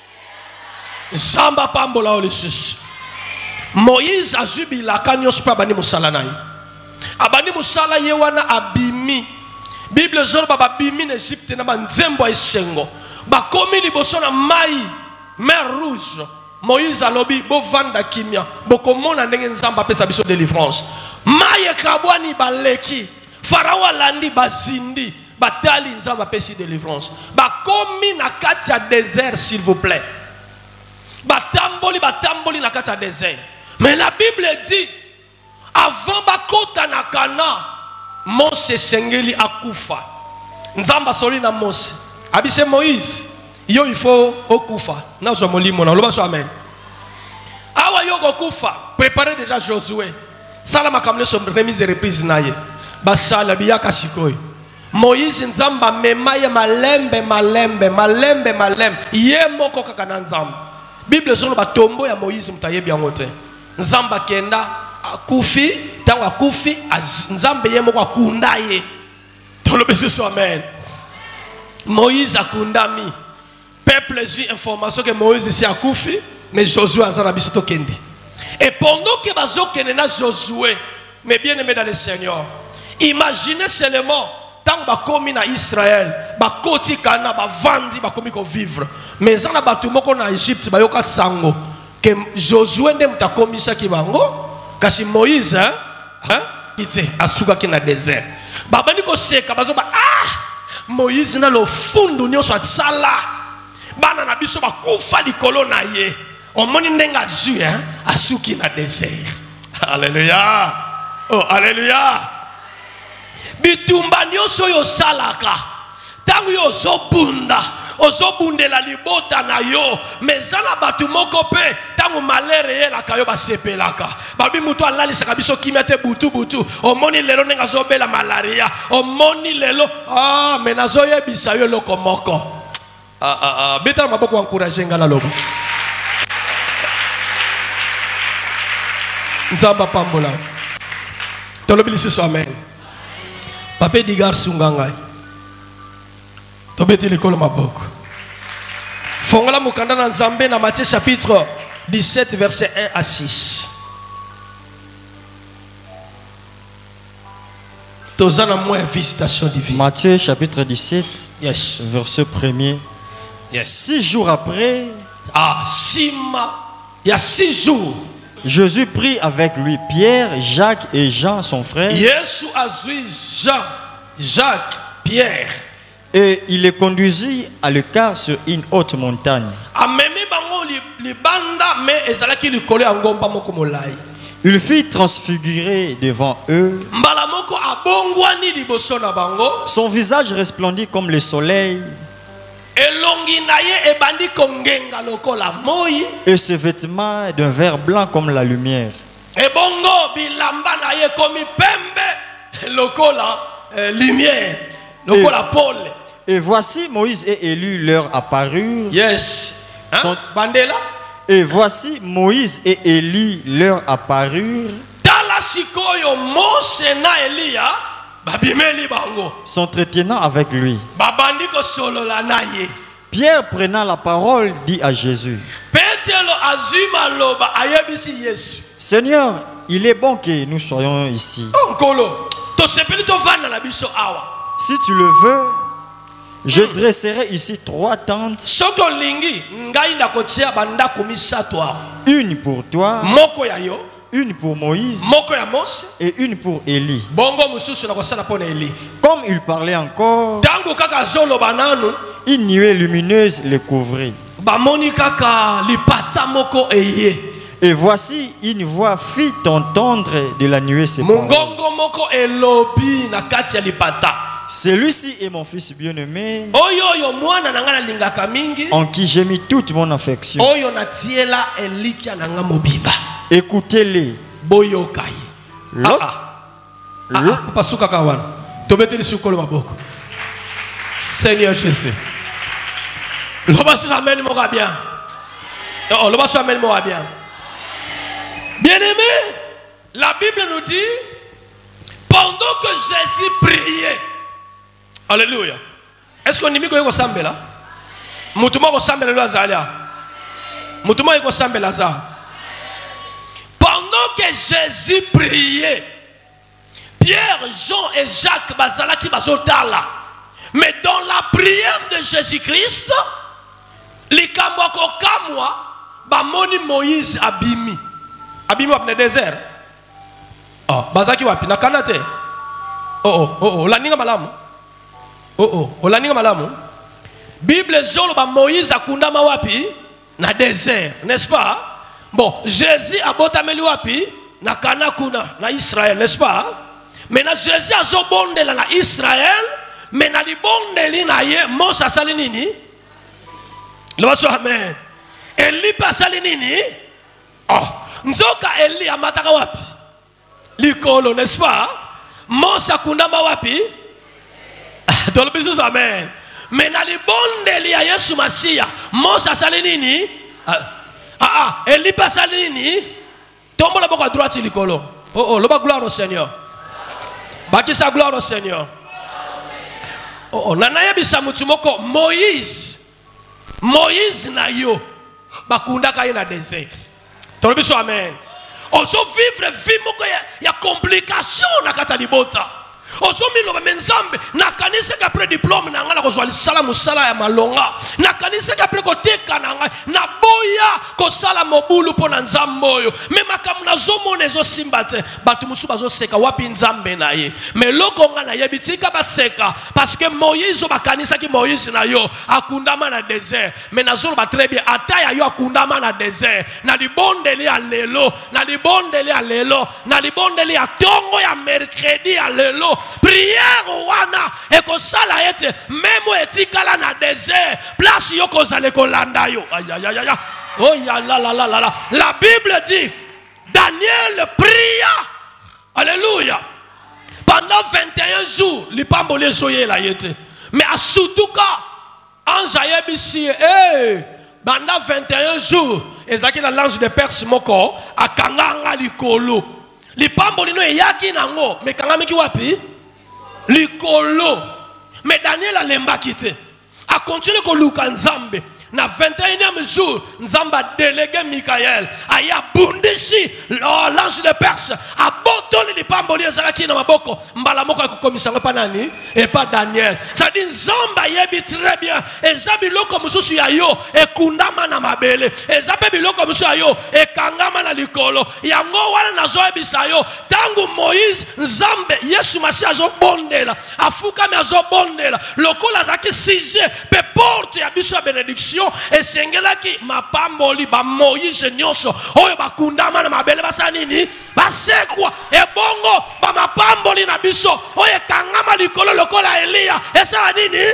Zamba pambola olesus. Moïse a jubila kanyos pa bani musala na ye. Abani musala ye wana abimi. Bible zoro baba bimi na Egypte na banzembo esengo. Ba komi liboso na mai mer rouge. Moïse alobi bo vanda kimia. Boko mona ndenge nzamba pesa biso délivrance. Mai ekabwani baleki. Farao alandi bazindi. Batali nzamba pesi délivrance. Ba komi na kati ya désert s'il vous plaît. Batamboli na kati ya désert. Mais la Bible dit, avant bakota na Kana, Mose sengeli akufa. Nzamba soli na Mose. Abise Moïse, yo il faut okufa. Na zo molimo na loba so amen. Awa yo okufa, préparez déjà Josué. Sala makamle so remise de reprise na ye. Basala biyaka sikoy. Moïse nzamba memaye malembe. Ye moko kaka na nzamba. Bible zolo batombo ya Moïse mutayebi yango te. Nzamba kenda akufi, tango akufi nzambe ye moko akunda ye. Tolobe so amen. Moïse akundami. Peuple a information que Moïse ici akufi, mais Josué azana biso to kendi. Et pendant que bazo kenena Josué, mes bien-aimés dans le Seigneur, imaginez seulement tant ba komi na Israël, ba koti kana ba vandi ba komi ko vivre. Mais zana batu moko na Égypte ba yoka sango que Josué ndem ta komisa ki bango kasi Moïse ite asuka ki na désert. Ba bani ko seka bazo ba Moïse na lo fundu nyoso sala. Bana na biso ba kufa likolo na ye. Omoni ndenga zu asuki na désert. Alléluia. Oh alléluia. Bitumba nyoso yo salaka. Tangu yo zobunda. Ozobundela libota na yo. Mezana batu moko pe. Tangu malere ye la kayo ba sepelaka. Babi mutu alali saka biso kimete butu. Omoni lelo nenga zobela malaria. Omoni lelo. Menazo ye bisa yo loko moko. Beta maboko encourager ngana lobo. Nzamba pambola. Tolobi lisu amen. Pape digar sungangai. Tobeti l'école maboko. Fongola mukanda na Nzambe na Matthieu chapitre 17 verset 1 à 6. Tozana moi visitation divine. Matthieu chapitre 17 Yes. verset 1er. Yes. 6 jours après, il y a 6 jours. Jésus prit avec lui Pierre, Jacques et Jean son frère. Jésus a vu Jean, Jacques, Pierre. Et il les conduisit à l'écart sur une haute montagne. Il fit transfigurer devant eux. Son visage resplendit comme le soleil. Et ses vêtements d'un vert blanc comme la lumière. Et voici Moïse et Élie leur apparurent. Yes. Bandela. Et voici Moïse et Élie leur apparurent. S'entretenant avec lui. Pierre prenant la parole dit à Jésus: Seigneur, il est bon que nous soyons ici. Si tu le veux, je dresserai ici 3 tentes. Une pour toi, une pour Moïse et une pour Élie. Comme il parlait encore, une nuée lumineuse les couvrit. Et voici une voix fit entendre de la nuée ces paroles: celui-ci est mon fils bien-aimé, en qui j'ai mis toute mon affection. Écoutez-les. Seigneur Jésus. Bien-aimé, la Bible nous dit, pendant que Jésus priait, alléluia. Est-ce qu'on dit que vous là? Moutouma eko sambe Lazare. Pendant que Jésus priait, Pierre, Jean et Jacques bazalaki bazotala. Mais dans la prière de Jésus-Christ, likambo kokamwa bamoni Moïse abimi. Abimi wapne désert. Oh, bazaki wapi na kanate. Oh, laninga malamu. Laninga malamu. Bible zolo ba Moïse akundama wapi na désert, n'est-ce pas? Bon, Jésus abotameli wapi na Kana kuna na Israël, n'est-ce pas? Maintenant Jésus azobondela na Israël, mais na libondeli na ye Mose asali nini? Lobaso amen. Eli pasali nini? Oh, nzoka Eli amataka wapi? Likolo, n'est-ce pas? Mose akundama wapi? Tolobiso amen. Mais na libondeli ya Yesu Masia, Mose asali nini? Eli pasali nini? Tombo la boka droite likolo. Loba gloire au Seigneur. Baki sa gloire au Seigneur. Nana yebisa mutu moko Moïse na yo bakunda ka na désert. Tolobiso amen. Oso vivre vie moko ya complication na kata libota. Oso milo menzambe na kanisa ka pre diplôme na ngala ko zwali sala musala ya malonga. Na kanisa ka pre ko teka na na boya ko sala mobulu pona nzamboyo. Me makamuna zomone zo simbate batu musuba zo seka wapi nzambe na ye. Me loko ngala yebitika ba seka parce que Moïse ba kanisa ki Moïse na yo akundama na désert. Me nazolo ba très bien ataya yo akundama na désert. Na libondeli ya lelo, na libondeli ya lelo, na libondeli ya tongo ya mercredi ya lelo. Prière wana eko sala ete memo etikala na désert place yoko zale kolanda yo. Aïe. Oh ya la. La Bible dit Daniel pria. Alléluia. Pendant 21 jours lipambo les soye la yete. Mais à Soutuka ange ayebisi pendant 21 jours ezaki na l'ange de Perse moko akanganga likolo. Lipambo lino eyaki nango mais kangami ki wapi? Likolo. Mais Daniel a lembaki te. A continué ko luka nzambe. Na 21e jour, Nzamba délégué Michael. Aya bundishi l'ange de Perse. A botoli li pamboli ezalaki na maboko. Mbala moko ko komisanga pa nani et pas Daniel. Ça dit Nzamba yebi très bien. Ezabi loko mususu ya yo ekundama na mabele. Ezabe biloko mususu ya yo ekangama na likolo. Yango wana nazo ebisa yo. Tangu Moïse Nzambe Yesu Masi azo bondela. Afuka me azo bondela. Lokola zaki sije pe porte ya biso bénédiction. Et sengelaki mapamboli ba Moïse nyonso oyo bakundama na mabele basa nini basekwa e bongo ba mapamboli na biso oyo kangama likolo lokola Elia esa nini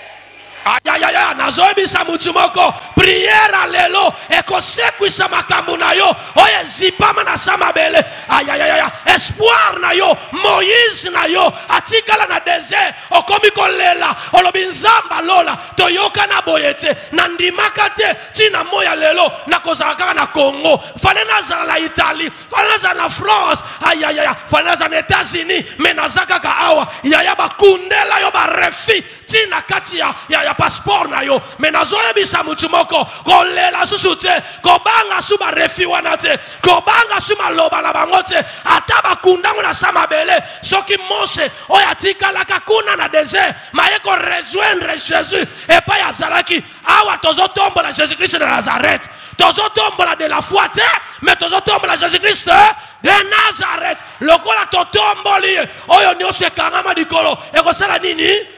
Ayayaya nazoebisa mutu moko prière lelo ekosekwisa makambo na yo oye zipama na samabele. Ayayaya espoir na yo Moïse na yo atikala na désert okomi kolela olobi nzamba lola toyoka na boyete na ndimaka te tina moya lelo na kozalaka na Congo fale nazala na Italie fale nazala na France. Ayayaya fale nazala na États-Unis mais nazaka ka awa yaya bakundela yo ba refi tina kati ya passeport na yo mais nazoyebisa mutu moko kolela susu te kobanga su ba refi wana te kobanga su maloba na bango te ata bakundango na samabele soki Mose oyo atikalaka kuna na désert maye ko rejoindre Jésus et pas yazalaki awa tozotombola Jésus-Christ de Nazareth tozotombola de la foi te mais tozotombola Jésus-Christ de Nazareth lokola totomboli oyo nyonso ekangama dikolo ekosala nini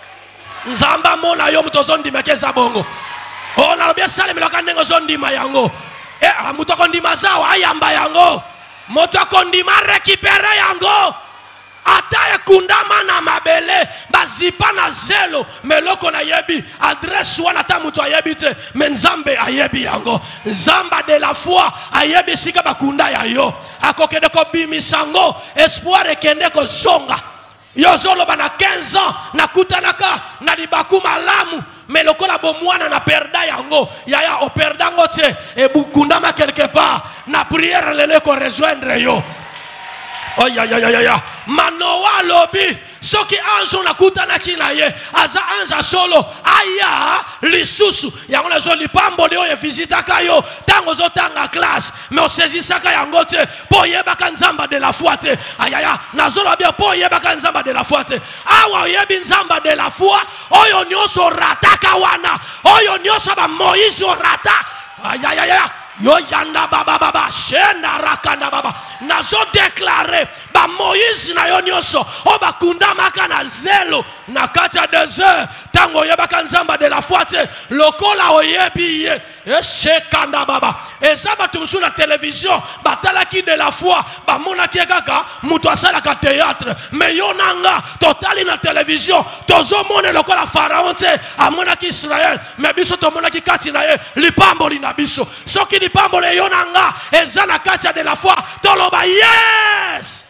Nzamba mona yo mutozondi makeza bongo. Oh na lobia sale melaka ndengo zondi mayango. Muto kondima zawa ayamba yango. Moto kondima récupérer yango. Ata kundama na mabele bazipa na zelo meloko na yebi adresse wana ta muto ayebi te menzambe ayebi yango. Nzamba de la foi ayebi sika bakunda ya yo. Akokede ko bimisango espoir ekende ko zonga. Yozolo bana 15 ans nakutanaka na libaku malamu mais lokola bomwana na perda yango yaya o perdango te e bukundama quelque part na prière lele ko rejoindre yo. Oh ya ya ya ya ya. Manoa lobi. Soki anjo na kutana kinaye. Aza anja solo. Aya lisusu. Yango na zo lipambo leo ye visita kayo. Tango zo tanga classe. Mais on saisit ça kaya ngote. Po yeba kanzamba de la foi te. Ayaya. Na zo la bien po yeba kanzamba de la foi te. Awa yebi nzamba de la foi. Oyo nyoso rata kawana. Oyo nyoso ba Moïse rata. Ayaya. Yo yanda baba baba shenda rakanda baba nazo déclarer ba Moïse na yo nyoso o bakunda maka na zelo na kati ya desert tango yebaka nzamba de la foi te lokola oyebi ye eshekanda baba eza bato mosusu na télévision batalaki de la foi bamonaki kaka mutu asalaka théâtre mais yo nanga totali na télévision tozomona lokola Pharaon te amonaki Israël mais biso tomonaki kati na ye lipamboli na biso soki lipamboli yo nanga eza na kati ya de la foi toloba yes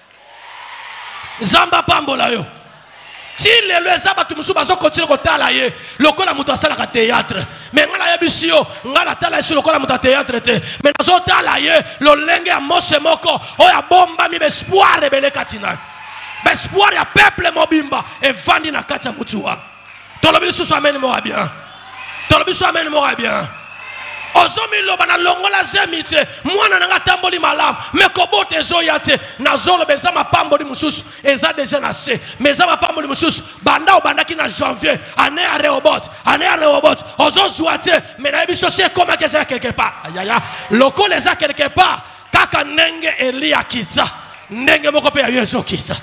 Zamba pambola yo ti lelo eza bato mosusu bazokontinue kotala ye lokola moto asalaka théâtre mais nga na yebisi yo nga natala ye lokola moto théâtre te mais nazotala ye lolenge ya mose moko oyo abombami bespoir ebele kati na bespoir ya peuple mobimba evandi na kati ya mutu wana tolobi lisusu amen moko bien tolobi lisusu amen moko bien ozomi loba na longola zemite mwana nanga tamboli malam me kobote ezoya te nazolo beza mapamboli mususu eza déjà na se meza mapamboli mususu banda obandaki na janvier année à Rehoboth ozozwa te me na biso se koma keza quelque part ayaya lokola eza quelque part kaka ndenge Elia kitsa ndenge moko pe ya Yesu kitsa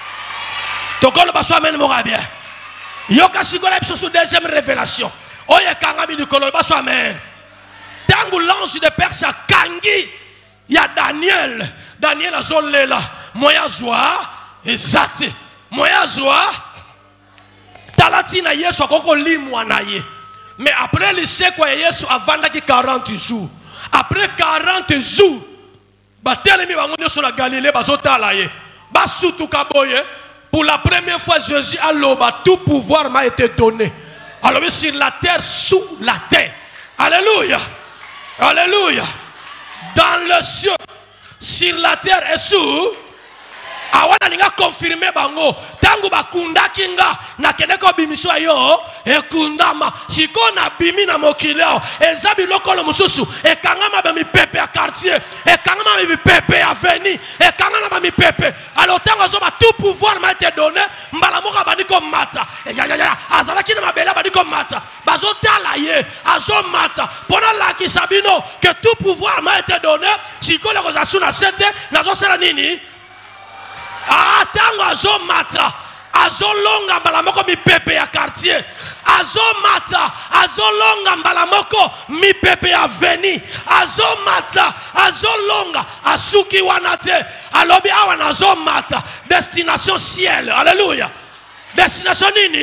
tokolo baso amen moko bien yoka sikola biso su deuxième révélation oye kangami dikolo baso amen. Tango l'ange de Perse a kangi ya Daniel a zolela moya zwa ezate moya zwa talati na Yesu akoko limwa na ye mais après le siècle Yesu avandaki 40 jours après 40 jours batelemi bango sur la Galilée bazotala ye basutu kaboye pour la première fois Jésus a loba tout pouvoir m'a été donné alors sur la terre sous la terre alléluia. Alléluia. Dans le ciel, sur la terre et sous. Awana ninga confirmer bango. Tangu bakunda kinga na keneko bimisho yo ekundama. Siko na bimi na mokileo. Ezabi lokolo mususu. Ekangama ba mi pepe a quartier. Ekangama ba mi pepe a veni. Ekangama ba mi pepe. Alors tango zoba tout pouvoir m'a été donné. Mbala moka bani comme mata. Ya. Azalaki na mabela bani comme mata. Bazo talaye. Azo mata. Pendant la kisabino que tout pouvoir m'a été donné. Siko le kozasu na sete. Nazo sera nini? Ah, tango azo mata, azo longa mbalamoko mi pepe ya quartier, azo mata, azo longa mbalamoko mi pepe ya veni, azo mata, azo longa asuki wanate, alobi awana azo mata, destination ciel, alléluia, destination nini?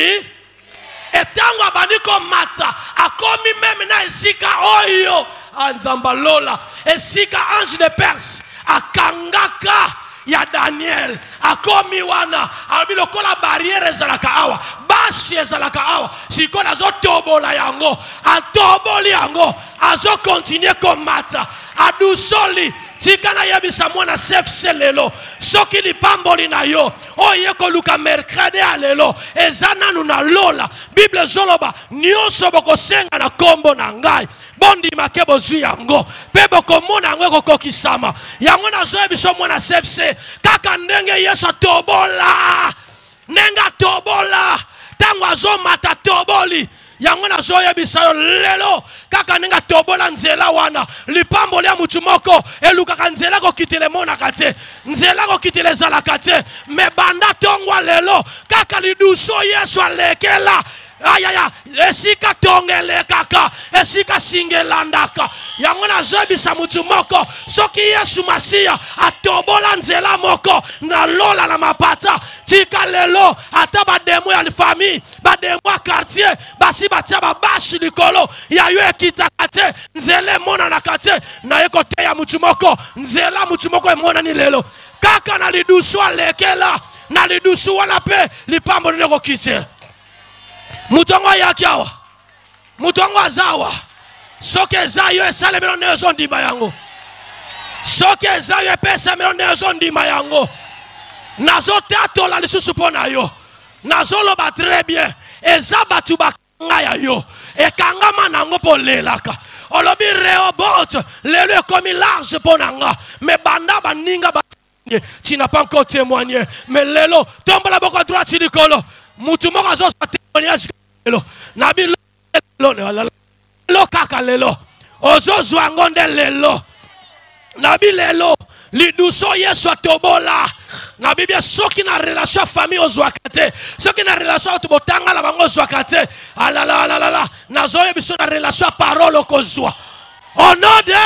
Et tango abandiko mata, akomi même na esika oyo, anzambalola, esika ange de Perse, akangaka. Ya Daniel akomi wana abi lokola barrière ezalaka awa bashi ezalaka awa sikola azo tobola yango atoboli yango azo continuer komata adusoli tikana yebisa mwana chef selelo soki lipamboli na yo oye koluka mercredi alelo ezananu na lola bible zoloba nyonso bokosenga na kombo na ngai bondi make bozwi yango pe bokomona yango ekokokisama yango nazoyebiso mwana chef kaka ndenge Yesu tobola nenga tobola tango azomata toboli yango nazoyebisa yo lelo kaka nenga tobola nzela wana lipamboli ya mutu moko elukaka nzela kokitele monaka te nzela kokitele ezalaka te me banda tongwa lelo kaka liduso Yesu alekela ayaya esika tongele kaka esika singelandaka yango nazobisa mutu moko soki Yesu Masiya atobola nzela moko na lola na mapata tika lelo ata bademo ya famille bademo ya quartier basi batia babashi likolo ya yo ekitaka te nzela emonanaka te na ye kote ya mutu moko nzela mutu moko emonani lelo kaka na lidusu alekela na lidusu wana pe lipambo niko kitela mutongo yakiawa mutongo azawa soke zayo esale melo nezo ndima yango soke zayo epesa melo nezo ndima yango nazotatola lisusu mpo na yo nazoloba très bien eza batu bakanga ya yo ekangama nango mpo lelaka olobi Rehoboth lelo ekomi large mpo na nga me banda baninga tu n'as pas encore témoigné mais lelo tombe la boko droite likolo mutu moko azozwa témoignage lelo nabi lelo kaka lelo ozozwa ngonde lelo nabi lelo liduso yesu atobola na Bible soki na relation famille ozwaka te soki na relation to botanga la bango ozwaka te alala nazoye biso na relation parole okozwa au nom de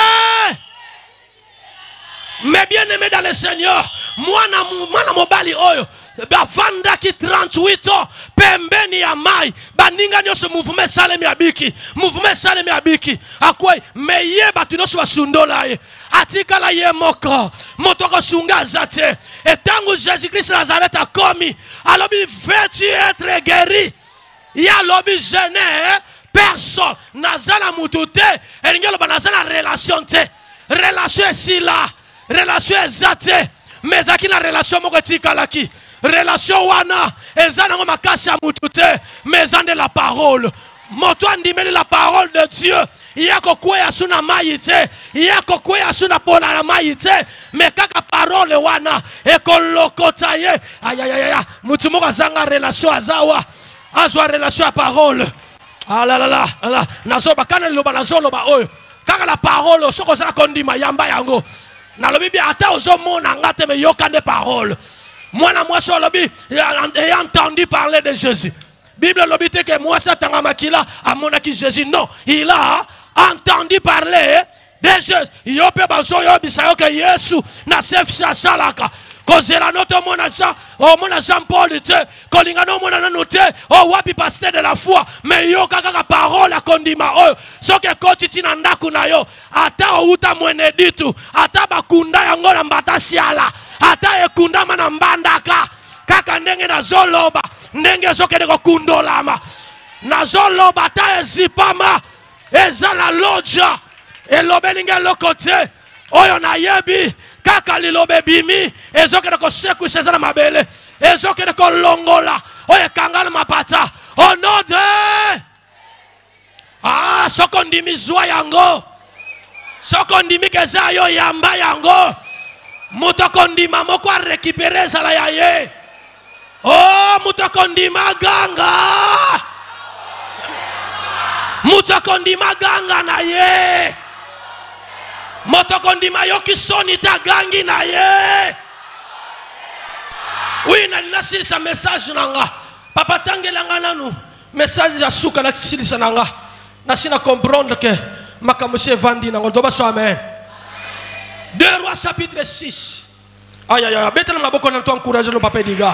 mes bien-aimés dans le Seigneur mwana mobali oyo bavanda ki 38 ans pembeni ya mai baninga nyonso mouvement salemi abiki akwai meye batu nyonso basundola ye atikala ye moko moto kosunga azate etango Jésus-Christ Nazareth akomi alobi veux-tu être guéri ya lobi jeune personne nazala mutute elingelo banazala relation te relation si la relation ezate mais akina relation moko tikalaki relation wana ezana ngo makasi mutute mais ande la parole moto andimeli la parole de Dieu yako kwea suna maite yako kwea suna pona na maite mais kaka parole wana ekolokota ye ayayaya mutu moko zanga relation azawa azwa relation à parole alala nazoba kana loba nazoloba oyo kaka la parole soko za kondima yamba yango na lobi bi ata ozomona ngate me yokande parole mwana mwasi lobi ayant entendu parler de Jésus Bible lobi te que mwasi tanga makila amona ki Jésus non il a entendu parler de Jésus yope bazo yo bisayo ke Yesu na sef salaka kozela noto mona Jean Paul te kolinga no mona nanu te o wapi pasteur de la foi mais yo kaka parole a kondima oyo soke koti tina ndaku na yo ata outa mwene ditu ata bakunda yango na mbata siala ata ekunda mana mbandaka kaka ndenge na zoloba ndenge soke de kundolama na zoloba ata ezipama ezala loja elobelinga lokote oyo na yebi kaka lilobe bimi ezoke de ko seku sezana mabele ezoke de ko longola oye kangala mapata au nom de soko ndimi zwa yango soko ndimi keza yo yamba yango mutoko ndima moko récupérer zala ya ye mutoko ndima ganga mutoko ndima ganga na ye motoko ndima yoki soni ta gangi na ye oui na linasilisa message nanga papa tangelanga nanu message ya suka na silisa nanga na sina comprendre que makamuse vandi nanga doba so amen 2 Rois chapitre 6 aïe betela maboko na to encourager no papa diga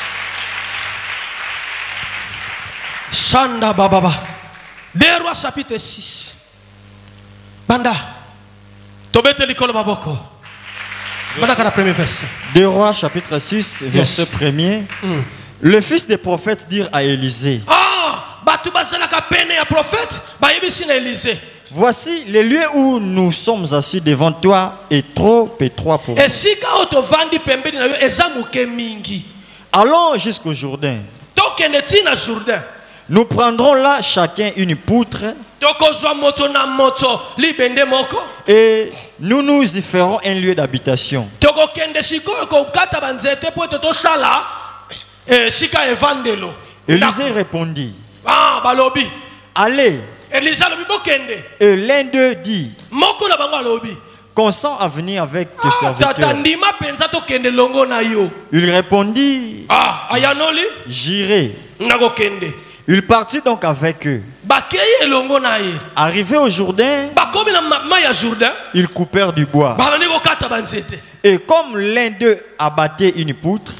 Sanda baba 2 Rois chapitre 6 banda tobete likolo maboko banda kana premier verset 2 Rois chapitre 6 verset 1er. Le fils des prophètes dirent à Élisée: batu bazalaka pene ya prophète ba yebisi na Élisée, voici le lieu où nous sommes assis devant toi est trop étroit pour nous. esika otovandi pembeni na yo eza muke mingi, allons jusqu'au Jourdain. tokende tina Jourdain, nous prendrons là chacun une poutre tokozwa moto na moto libende moko et nous nous y ferons un lieu d'habitation. tokokende sikoyo kokata banzete po tosala sika evandelo. Élisée répondit: balobi allez. Élisée lobi bokende. Et l'un d'eux dit: moko na bango lobi consens à venir avec tes serviteurs. tata ndima penza tokende longo na yo. Il répondit: ayanoli j'irai. Nagokende. Il partit donc avec eux. Arrivé au Jourdain, ils coupèrent du bois. Et comme l'un d'eux abattait une poutre,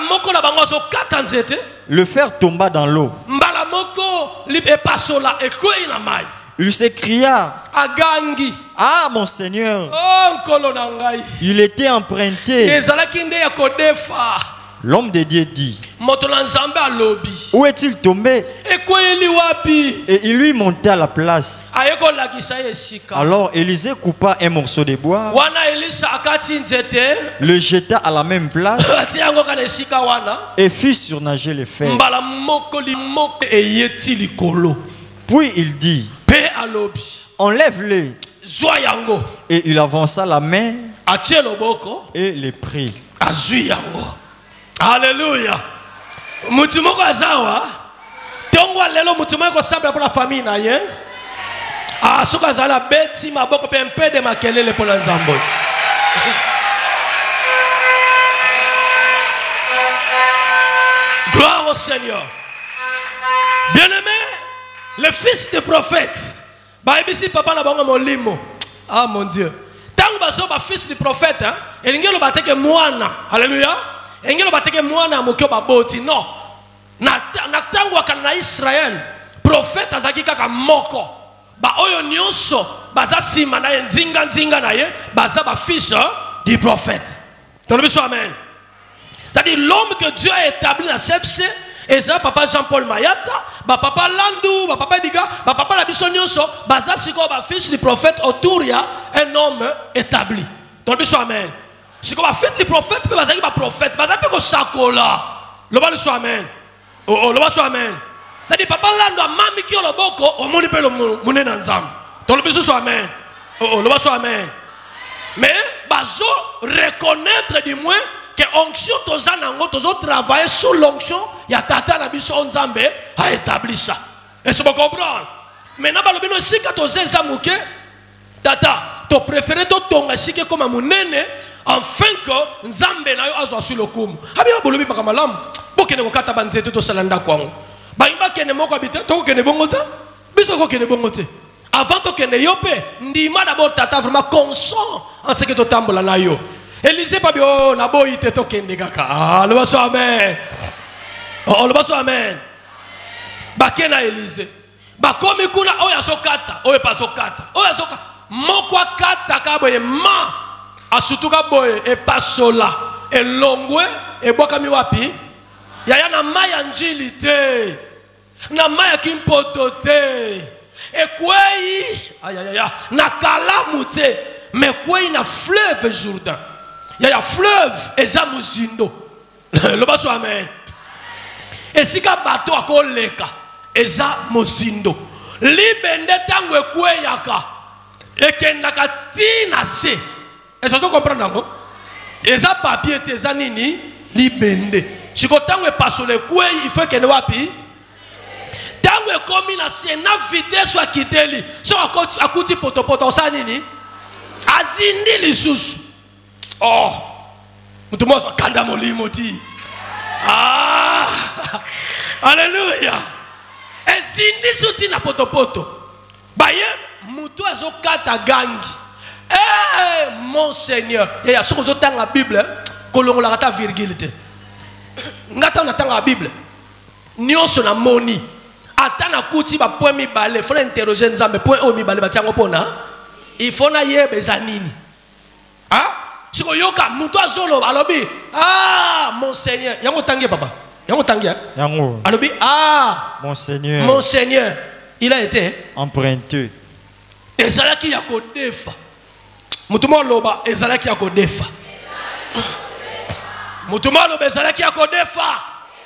le fer tomba dans l'eau. Il s'écria: ah mon Seigneur, il était emprunté. L'homme de Dieu dit: où est-il tombé? Et il lui montait à la place. Alors Élisée coupa un morceau de bois, le jeta à la même place et fit surnager les fers. Puis il dit, enlève-les. Et il avança la main et les prit. Alléluia. Mutumoko azawa. Tongwa lelo mutumoko sabla pour la famille na ye. Ah soka zala beti maboko pempe de makelele pour la nzambo. Gloire au Seigneur. Bien-aimé, le fils du prophète. Ba ibisi papa na bango molimo. Ah mon Dieu. Tango baso ba fils du prophète hein. Elingelo bateke mwana. Alléluia. Engelo bateke mwana mokyo baboti non. Na tango akana Israël prophète azaki kaka moko. Ba oyo nyonso baza sima na nzinga na ye baza ba fils du prophète. Tolobi so amen. C'est-à-dire l'homme que Dieu a établi dans CFC et ça papa Jean-Paul Mayata, ba papa Landou, ba papa Diga, ba papa la biso nyonso baza siko ba fils du prophète autour ya un homme établi. Tolobi so amen. Si on va faire des prophètes, mais vas-y pas prophète, vas-y pas sakola. Le bas le soit amen. Oh le bas soit amen. C'est-à-dire papa là mami qui le boko, au monde peut le mouner dans zam. Donc le besoin soit amen. Oh le bas soit amen. Mais bazo reconnaître du moins que onction tozanango tozo travailler sous l'onction, il y a tata na biso nzambe a établi ça. Et c'est bon comprendre. Maintenant ba le bino si ka toze zamuke tata to préféré to tonga sike comme munene enfin que nzambe na yo azwa sur le kum habia bolobi bakamalam bokene kokata banzete to salanda kwango baimba kene moko habite to kene bongota biso ko kene bongote avant to kene yope ndima d'abord tata vraiment consent en ce que to tambola na yo Élisée pas bio na boyite to kende kaka ah le baso amen oh le baso amen bakena Élisée bakomi kuna oya sokata oya pasokata oya sokata moko kata kaboye ma asutuka boye e pasola e longwe e bokami wapi yaya na maya njili te na maya kimpoto te e kwei ayaya na kalamu te me kwei na fleuve Jourdain yaya fleuve eza muzindo le baso amen e sika bato akoleka eza muzindo libende tango e kwei yaka et que nakatina se et ça se comprend non et ça papier te za nini libende siko tango e pasole kwe il faut que ne wapi tango e komi na se na vitesse wa kiteli so akuti potopoto sa nini azindi lisusu oh mutu mo kanda molimo ti ah alléluia ezindi suti na potopoto baye mutu azokata gangi eh mon Seigneur et ya soko zotanga la Bible kolongola kata virgule te ngata na tanga la Bible nyonso na moni ata na kuti ba point mibale faut interroger nzambe point o mibale batiango pona il faut na yebe za nini ah siko yoka mutu azolo alobi ah mon Seigneur yango tangie papa yango tangie yango alobi ah mon Seigneur il a été emprunté ezalaki ya kodefa mutumo loba ezalaki ya kodefa mutumo loba ezalaki ya kodefa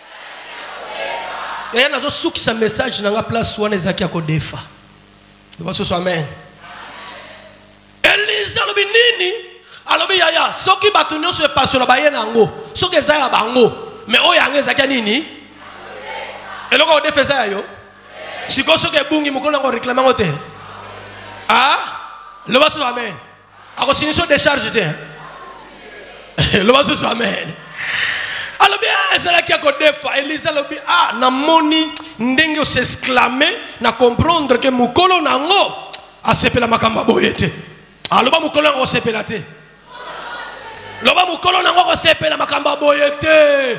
yaya nazo sukisa message na nga place wana ezalaki ya kodefa loba soso amen Elisa lobi nini alobi yaya soki bato nyonso epasola baye nango soki eza ya bango me oyo yango ezalaki nini eloko kodefa eza ya yo siko soki ebungi mokolo nango réclame yango te ah le baso amen ako sinisho décharge te le baso amen alors bien c'est là qui a kodefa Elisa lobi ah na moni ndenge s'exclamer na comprendre que mukolo nango asepela makamba boyete ah loba mukolo nango sepela te loba mukolo nango sepela makamba boyete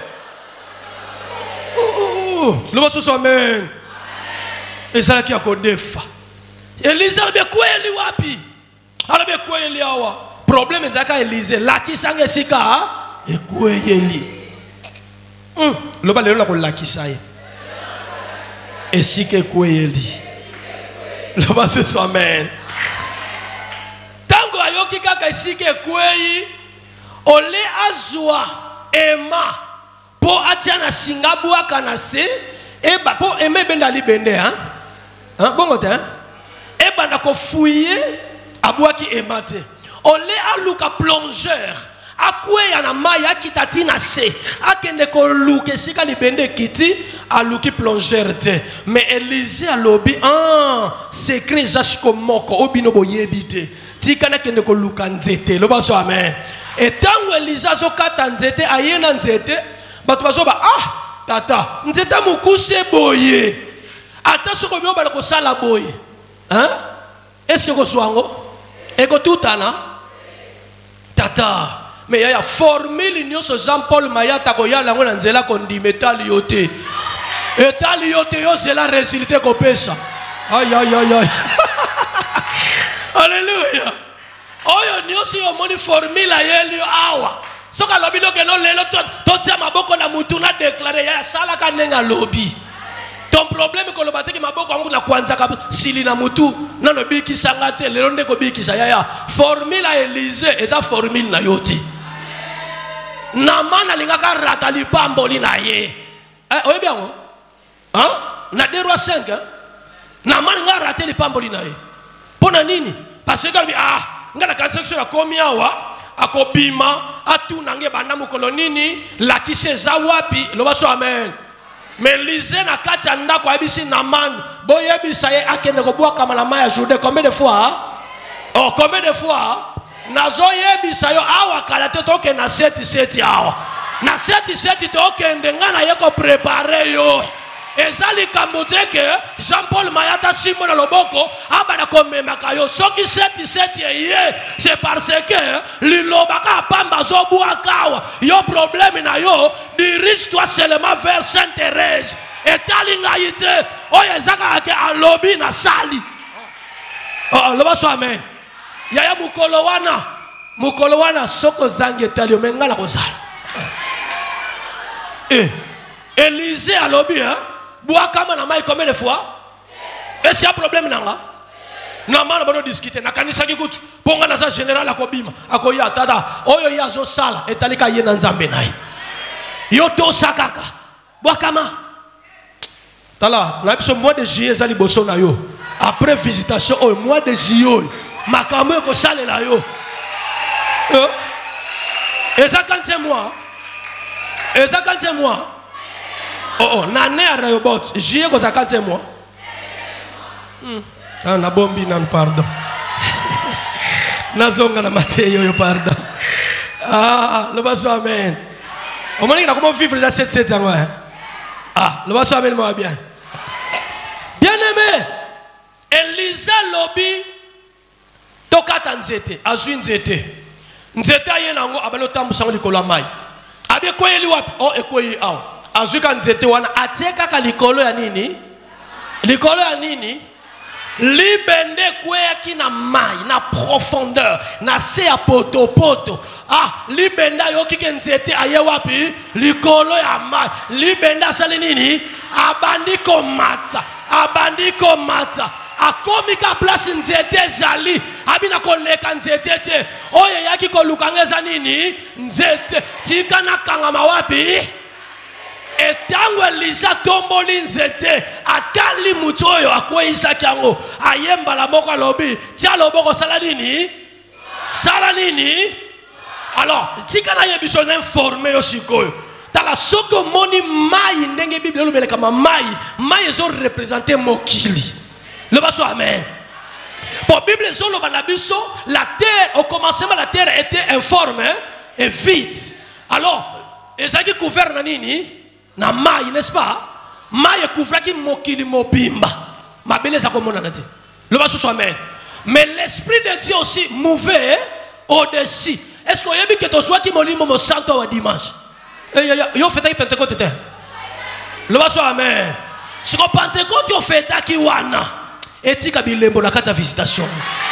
le baso amen et c'est là qui a kodefa Elisa albe kweli wapi albe kweli awa problème ezaka Elise lakisanga sika ekweli loba lelo la kolakisa ye esika ekweyeli. Loba ce amen. Tango ayoki kaka esika ekweyi ole azwa ema po atia na singabu akana se eba po eme benda libende hein bongo te eba ko fouiller abwaki ema te ole aluka plongeur akweya na maya kitati na se akende ko luka esika libende kiti aluki plongeur te mais Élisée alobi secret jasiko moko obino boyebi te tikana kende ko luka nzete loba so amen. Et tango Élisée azokata nzete ayena nzete bato bazoba tata nzete mukuse boye ata soko bio bala ko sala boye hein est-ce que ko swango eko tutana tata mais ya formule nyonso Jean-Paul Mayata ko yala ngona nzela ko ndi metal yote etali yote yo c'est la résultat ko pesa aïe aïe aïe alléluia oyo nyonso yo moni formule yeli awa soka lobi no keno lelo to tia maboko na mutu na déclarer ya sala ka nenga lobi ton problème ko loba teki maboko yangu na kwanza ka sili na mutu na no biki sanga te lelo ndeko biki sa ya formule Élisée eza formule na yote na mana linga ka rata lipambo li na ye oye biango na 2 Rois 5 na mana nga rata lipambo li na ye pona nini parce que ngana kansection ya komi awa akobima atuna nge banamu kolonini lakise za wapi loba so amen. Mais Élisée na kati ndako abisi Naman boyebisa ye akende ko bwa kama na maya Jourdain combien de fois combien de fois nazo yebisa yo awa kala te toke na 7 awa na 7 to okende ngana ye ko préparer yo ezali kamoteke Jean-Paul Mayata Simon Loboko abana komemaka yo soki 7 ye c'est parce que lilobaka pamba zobu akawa yo problème na yo dirige-toi seulement vers Sainte-Thérèse etali ngaite oyo ezaka ke alobi na sali loba so amen yaya mukolo wana soko zangi etali yo mengala kozala Élisée alobi bois kama na mai combien de fois est-ce qu'il y a problème nanga na mana bono discuter na kanisa kikutu ponga na sa général akobima akoya tata oyo yazo sala etalika ye na nzambe nai yo to sakaka bois kama tala na biso mois de juillet ezali boso na yo après visitation au mois de juillet makambo ko salela yo eza 45 mois eza 45 mois nane à Rayobot, j'y ai à 4 mois. Na bombi nan pardon. Na zonga na Mathieu pardon. Le basso amen. Au moment où comment vivre dans cette 7 ans. Le basso amen moi bien. Bien aimé, Élisée lobi tokata nzete, azwi nzete. Nzete ayenango abalo tambusango likolo mai. Abi koyeli wapi? Ekoyi aw. Azuka nzete wana ateka ka likolo ya nini? Likolo ya nini? Libende kweki na mai, na profondeur, na se ya poto. Libenda yoki ke nzete aye wapi? Likolo ya mai. Libenda sali nini? Abandiko mata. Akomika place nzete zali. Abina koleka nzete te. Oye yaki kolukangeza nini? Nzete. Tika na kangama wapi? Etango Élisée tomboli nzete atali mutoyo akweisa kyango ayemba la moko lobi tia loboko sala nini alors tika na yebiso na informer yo sikoyo tala soko moni mai ndenge Bible lobele kama mai ezo représenter mokili le baso amen. Pour Bible zo lo banabiso la terre au commencement la terre était informe et vide. Alors ezaki couvert na nini na mai, n'est-ce pas? Mai couvre qui mokili mobimba. Ma belle ça comme on a dit. Le bas soit amen. Mais l'esprit de Dieu aussi mouvait au-dessus. Est-ce qu'on y a vu que tu sois qui molimo mo santo au dimanche? Yo fête Pentecôte était. Le bas soit amen. Si on Pentecôte yo fête qui wana. Eti kabilembo na kata visitation.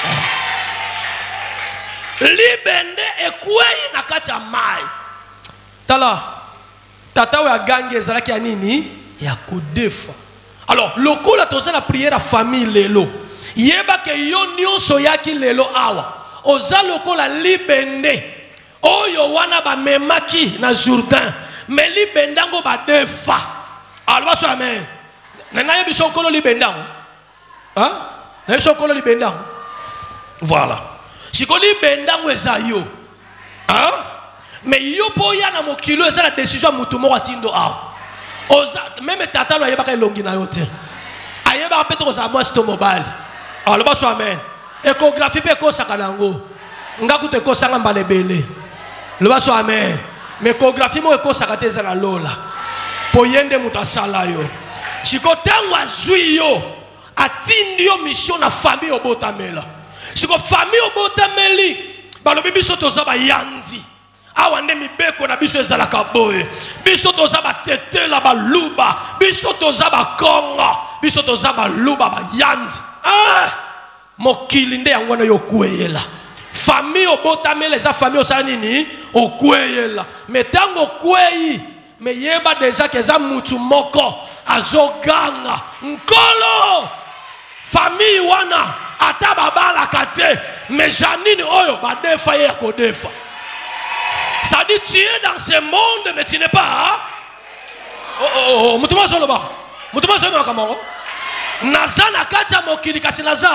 Libende ekwei na kata mai. Tala. Tata wa gange zalaki ya nini? Ya kudefa. Alors Alors, lokola toza la prière à famille lelo. Yeba ke yo nyonso yaki lelo awa. Oza lokola libende. Oyo wana ba memaki na Jourdain. Mais libendango ba defa. Alors, amen. Nana yebiso kolo libendango. Hein? Nana yebiso kolo libendango. Voilà. Si ko libendango eza yo. Hein? Mais yo boya na mokilo eza la décision mutumo atindo awa. Même tata no yeba ka longi na yo te. Ayeba peto za boss to mobile. Alors amen. Échographie pe ko sakalango. Ngaku te ko sanga mbalebele. Le baso amen. Mais échographie mo ko sakate za na lola. Po yende mutasala yo. Siko tangwa zui yo. Atindi yo mission na famille obotamela. Siko famille obotameli. Balobi biso to za ba yandi. Awande mibeko na biso ezala kaboye. Biso toza ba tete la ba luba. Biso toza ba konga. Biso toza ba luba ba yandi. Mokili nde yango na yo kweyela. Famille obotamela eza famille osala nini? Okweyela. Metango kweyi. Me yeba deja keza mutu moko azoganga. Nkolo. Famille wana ata babala kate. Me janini oyo ba defa ya kodefa. Ça dit tu es dans ce monde mais tu n'es pas. Oh, mutuma soloba. Mutuma soloba kamaro. Naza nakacha mokili kasi naza.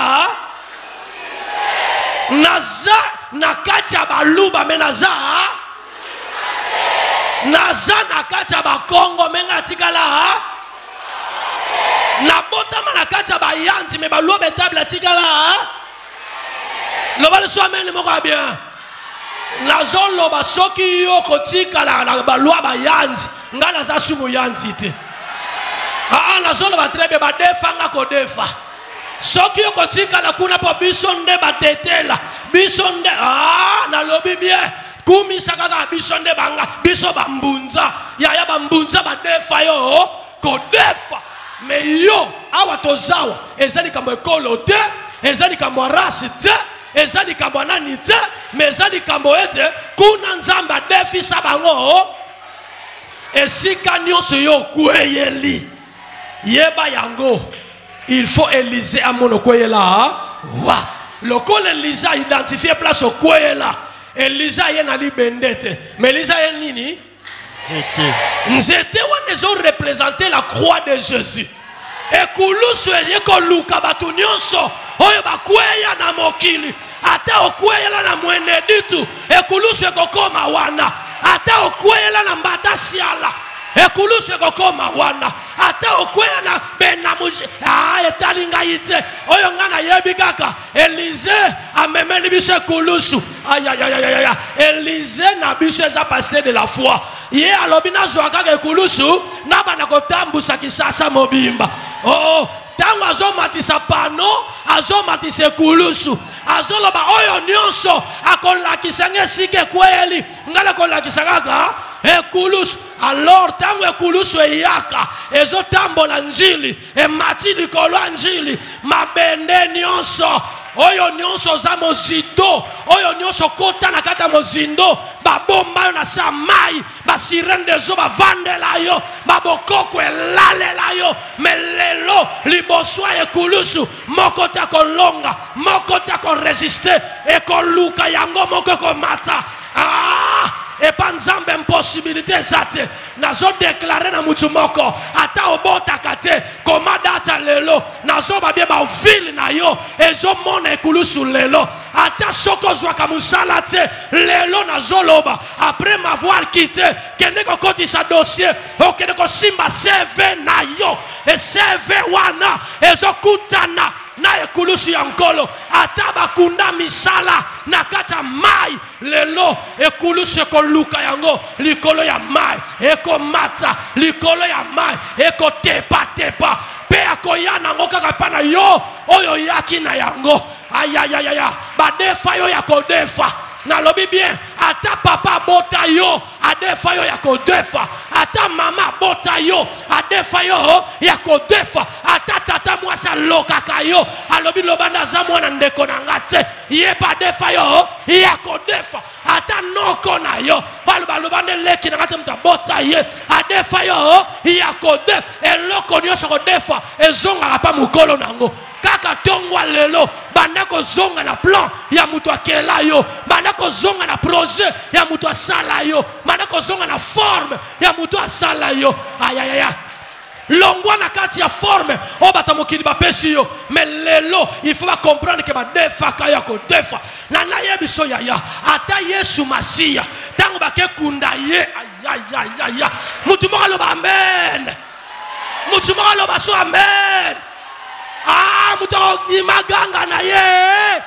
Naza nakacha baluba menaza. Naza nakacha ba Congo menga tikala. Na botama nakacha ba yanti me baluba betable tikala. Loba le soir même le moko bien. Nazolo ba soki yo kotika la balwa ba yanzi ngala za sumu yanzi te nazolo ba trebe ba defa nga ko defa soki yo kotika la kuna po bisonde ba tetela bisonde na lobi bien kumisa kaka bisonde banga biso bambunza ya bambunza ba defa yo ko defa me yo awa tozawa ezali kambo ekolo te ezali kambo rasi te ezali kambo nani te mais ezali kambo ete kuna nzamba defisa bango esika nyonso yo kweyeli yeba yango il faut Élisée amono kweyela wa lokola Élisée identifier place kweyela Élisée yena libendete mais Élisée yen nini nzete wana ezo représenter la croix de Jésus ekulusu yeko luka batu nyonso oyo bakweya na mokili ata okweyela na mwene ditu ekulusu ekokoma wana ata okweyela na mbata siala ekulusu ekokoma wana ata okweya na benamuji etalinga ite oyo ngana yebi kaka Élisée amemeli biso ekulusu ayayayaya Élisée na biso eza pasteur de la foi ye alobi nazwa kaka ekulusu na bana kotambusa kisasa mobimba tango azomatisa pano azomatisa ekulusu azoloba oyo nyonso akolakisa ngesike kweli ngala kolakisa kaka ekulusu alors tango ekulusu eyaka ezotambola njili emati likolo ya njili mabende nyonso oyo nyonso za mozindo oyo nyonso kota na kata mozindo babomba yo na sa mai basirene dezo bavandela yo babokoko elalela yo melelo liboswa ekulusu moko te akolonga moko te akoresiste ekoluka yango moko ekomata et pas nzambe impossibilité zate nazo déclarer na mutu moko ata obota kate komadata lelo nazo babie ba ville na yo ezo mona ekulusu lelo ata soko zwa kamusala te lelo nazo loba après m'avoir quitté kende ko koti sa dossier o kende ko simba CV na yo e CV wana ezo kutana na ekulusu ya nkolo ata bakunda misala na kata mai lelo ekulusu ekoluka yango likolo ya mai ekomata likolo ya mai ekotepa tepa pe akoyana yango kaka pana yo oyo yaki na yango ayayayaya badefa yo ya kodefa nalobi bien ata papa bota yo adefa yo ya kodefa ata mama bota yo adefa yo ya kodefa ata tata mwasa lokaka yo alobi lobanda za mwana ndeko na ngate ye pa defa yo ya kodefa ata noko na yo baloba ne leki na ngate mtabota ye adefa yo ya kodefa eloko nyonso kodefa ezonga pa mukolo nango kaka tongwa lelo bandako zonga na plan ya mutu akela yo bandako zonga na projet ya mutu asala yo bandako zonga na forme ya mutu asala yo ayayaya longwa na kati ya forme o bata mokili bapesi yo mais lelo il faut comprendre que ba defa kaya ko defa na yebiso yaya ata Yesu Masia tango bake kunda ye ayayaya mutu mo loba amen mutu mo loba so amen mutu ni maganga na ye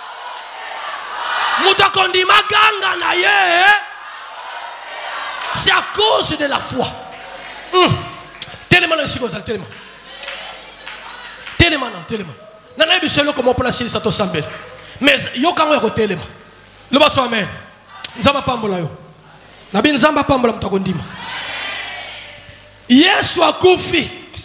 mutu kondi maganga na ye c'est à cause de la foi. Tellement le sigozal tellement. Tellement. Nana yebi selo comment placer ça to sambel. Mais yo kango ya ko tellement. Le baso amen. Nzamba pambola yo. Na bin nzamba pambola mtakondima. Yesu akufi.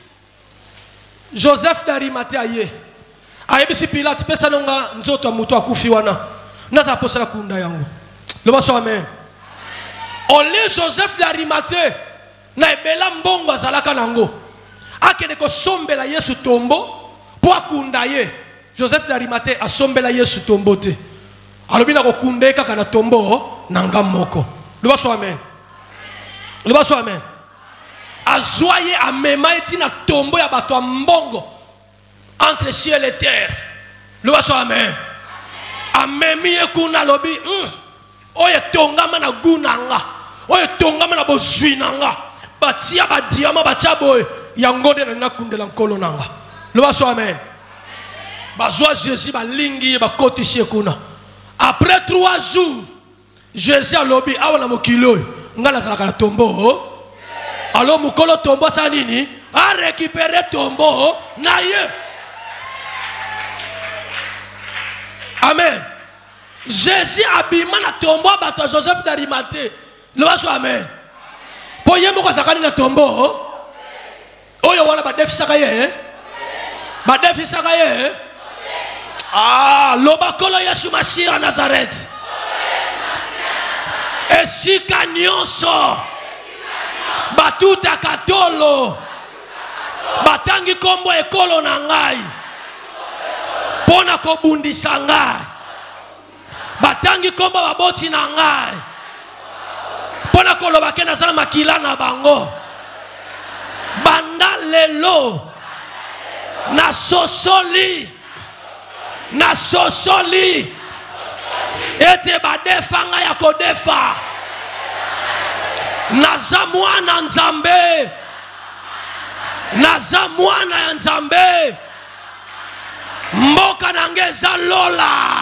Joseph d'Arimathée aye. Ayebisi Pilate pesa nonga nzoto muto akufi wana. Naza posala kunda yango. Le baso amen. Ole Joseph d'Arimathée na ebela mbongo azalaka nango akende ko sombela Yesu tombo po akunda ye. Joseph d'Arimathée asombela Yesu tombo te alobi na ko kunde kaka na tombo nanga moko. Le baso amen. Le baso amen. Azoye amema eti na tombo ya bato mbongo entre ciel et terre. Le baso amen. Amemi ekuna lobi oye tongama na gunanga oye tongama na bozwi nanga batia ba diama batia boy yangode na kundela nkolo nanga. Le baso amen. Bazwa Jésus ba lingi ba kotisi ekuna. Après 3 jours Jésus a lobi awala mokilo ngala zalaka na tombo. Alors mukolo tombo sa nini a récupérer tombo na ye. Amen. Jésus abima na tombo bato Joseph d'Arimathée. Le baso amen. Po ye moko zakani na tombo oyo wala ba defisaka ye ba defisaka ye loba kolo Yesu Masia Nazareth esika nyonso batuta katolo batangi kombo ekolo na ngai pona kobundisa ngai batangi kombo baboti na ngai pona koloba ke nazala makila na bango banda lelo na sosoli ete badefa nga ya kodefa naza mwana nzambe naza mwana ya nzambe mboka nange eza lola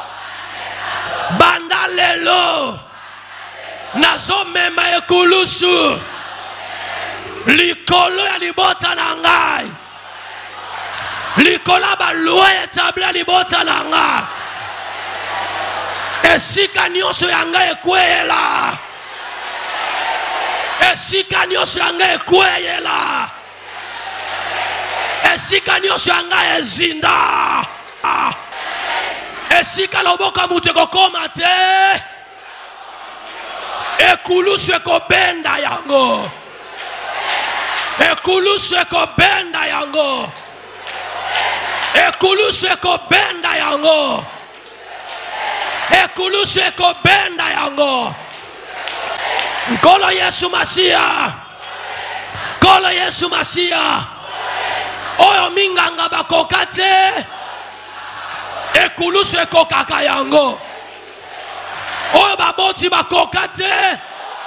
banda lelo nazo mema ekulusu likolo ya libota na ngai likolo balwa etabli ya libota na ngai esika nyonso ya ngai ekweyela esika nyonso ya ngai ekweyela esika nyonso ya ngai ezinda esika loboka mutu ekokoma te ekulusu ekobenda yango ekulusu ekobenda yango ekulusu ekobenda yango ekulusu ekobenda yango nkolo Yesu Masia nkolo Yesu Masia oyo minganga bakoka te ekulusu ekokaka yango oyo baboti bakoka te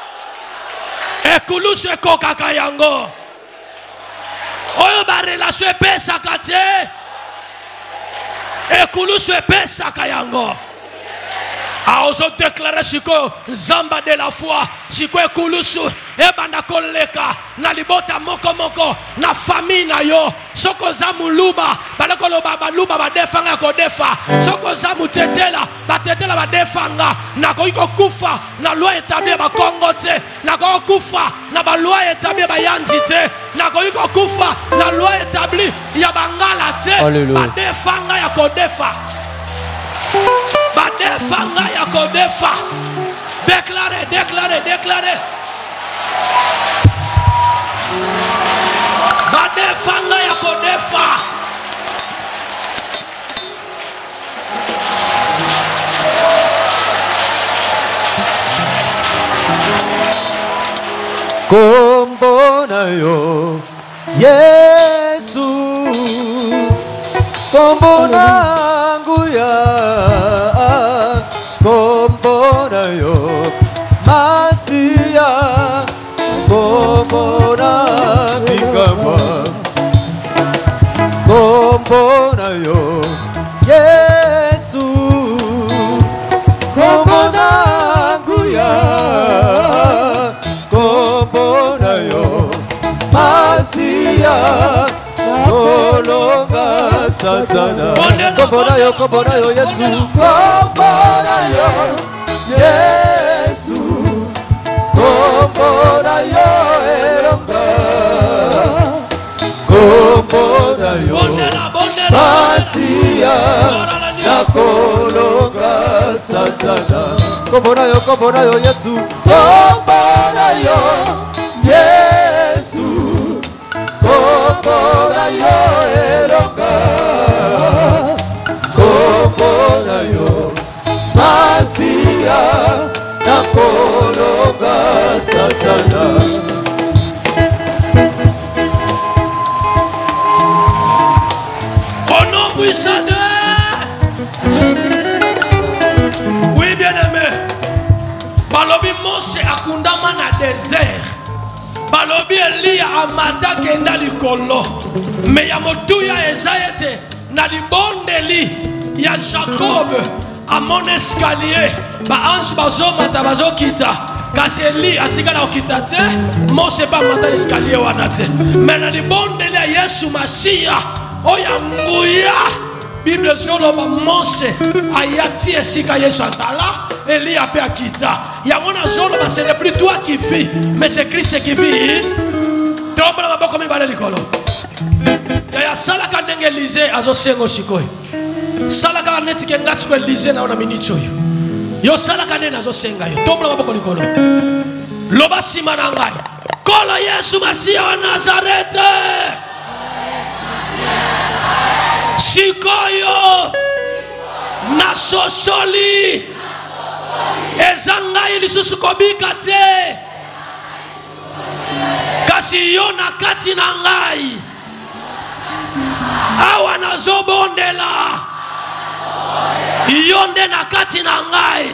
ekulusu ekokaka yango oyo barelation epesaka te ekulusu epesaka yango aozo déclarer siko zamba de la foi siko ekulusu ebanda koleka na libota moko na famille na yo soko za muluba balakoloba baluba badefanga kodefa soko za mutetela batetela badefanga na koiko kufa na loi établie ba Congo te na koiko kufa na ba loi établie ba Yanzi te na koiko kufa na loi établie ya Bangala te badefanga ya kodefa badefa ngai ya kodefa. Déclarez, déclarez, déclarez. Badefa ngai ya kodefa. Kombo na yo Yesu, kombo na nguya, kombo na yo Masia, kombo na bikama, kombo na yo Yesu, kombo na nguya, kombo na yo Masia, kolonga Satana, kombo na yo Yesu, kombo na yo Yesu, kombo na yo elonga, kombo na yo Masia, na kolonga Satana, kombo na yo Yesu, kombo na yo Yesu, kombo na yo elonga, kombo na yo Masia, na kolonga Satana. Au nom puissant de... Oui, bien-aimé. Balobi Mose akundama na désert. Balobi Elia amata kenda likolo. Me ya motuya ezayete na libondeli ya Jacob à mon escalier. Ba ange bazo mata bazo kita. Kasi Eli atika na okita te. Mose ba mata escalier wana te. Me na libondeli ya Yesu Mashia. Oya nguya. Bible solo ba Mose ayati esika Yesu azala. Eli a fait akita. Yamona solo ba ce n'est plus toi qui vis, mais c'est Christ qui vit. Tombe la bako mi bale likolo. Ya sala ka ndenge Elise azo sengo sikoy. Sala ka neti ke ngasi ko Elise na ona minicho yo. Yo sala ka nena azo senga yo. Tombe la bako likolo. Loba simana ngai. Kolo Yesu Masia wa Nazareth. Sikoyo na sosoli ezangai lisusu kobika te kasi yo na kati na ngai awa nazobondela yo nde na kati na ngai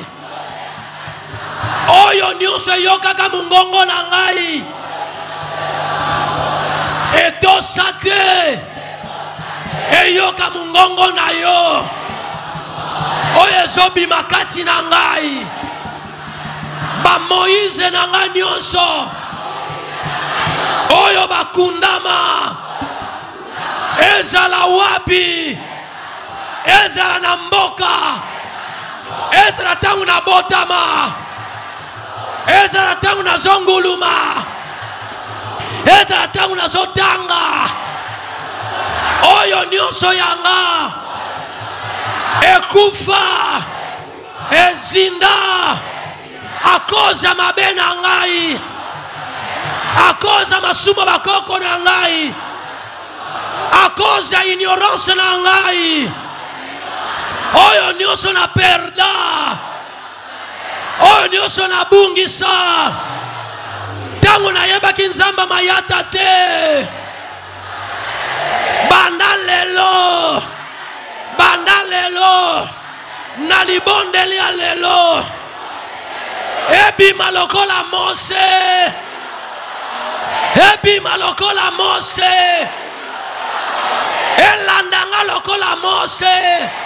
oyo nyonso eyokaka mongongo na ngai etosa te eyoka mongongo na yo oyo ezobima kati na ngai ba Moïse na ngai nyonso oyo bakundama ezala wapi ezala na mboka ezala tangu na botama ezala tangu na zonguluma ezala tangu na zotanga oyo nyonso yanga ekufa ezinda akoza mabe na ngai akoza masumo bakoko na ngai akoza ignorance na ngai oyo nyonso na perda oyo nyonso na bungisa tango nayebaki nzamba mayata te banda lelo na libondeli ya lelo ebima lokola Mose ebima lokola Mose elandanga lokola Mose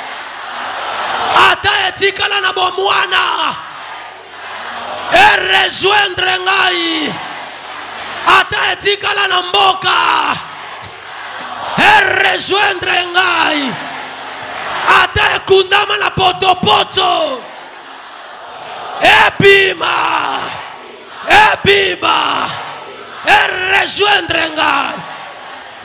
ata etikala na bomwana rejoindre ngai ata etikala na mboka rejoindre ngai ata ekundama na potopoto ebima rejoindre ngai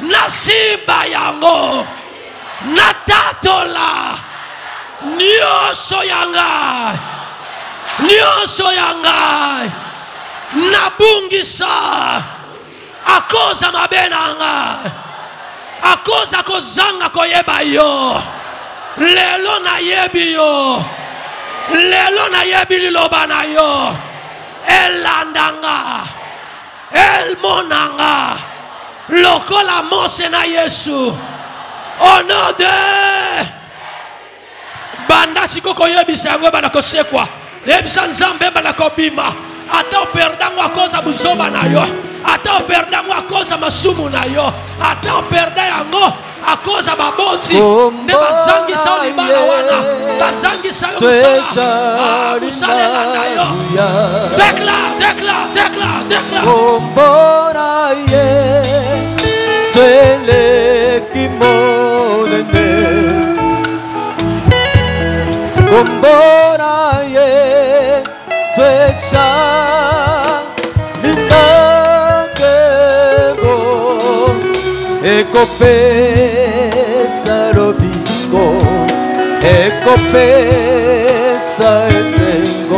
nasimba yango natatola nyonso ya ngai, nyonso ya ngai nabungisa akoza mabe na ngai, akoza kozanga koyeba yo. Lelo nayebi yo, lelo nayebi liloba na yo. Elandanga, elmonanga, lokola Mose na Yesu. Au nom de banda sikoko yebisa yango bana kosekwa, yebisa nzambe bana kobima. Ata operdango akoza buzoba na yo, ata operdango akoza masumu na yo, ata operda yango akoza baboti ne bazangi sa libala wana, bazangi sa musala na yo. Déclare. Kombona ye, sele kimonene. Kombona ye, swesha linakebo. Ekopesa lobiko, ekopesa esengo,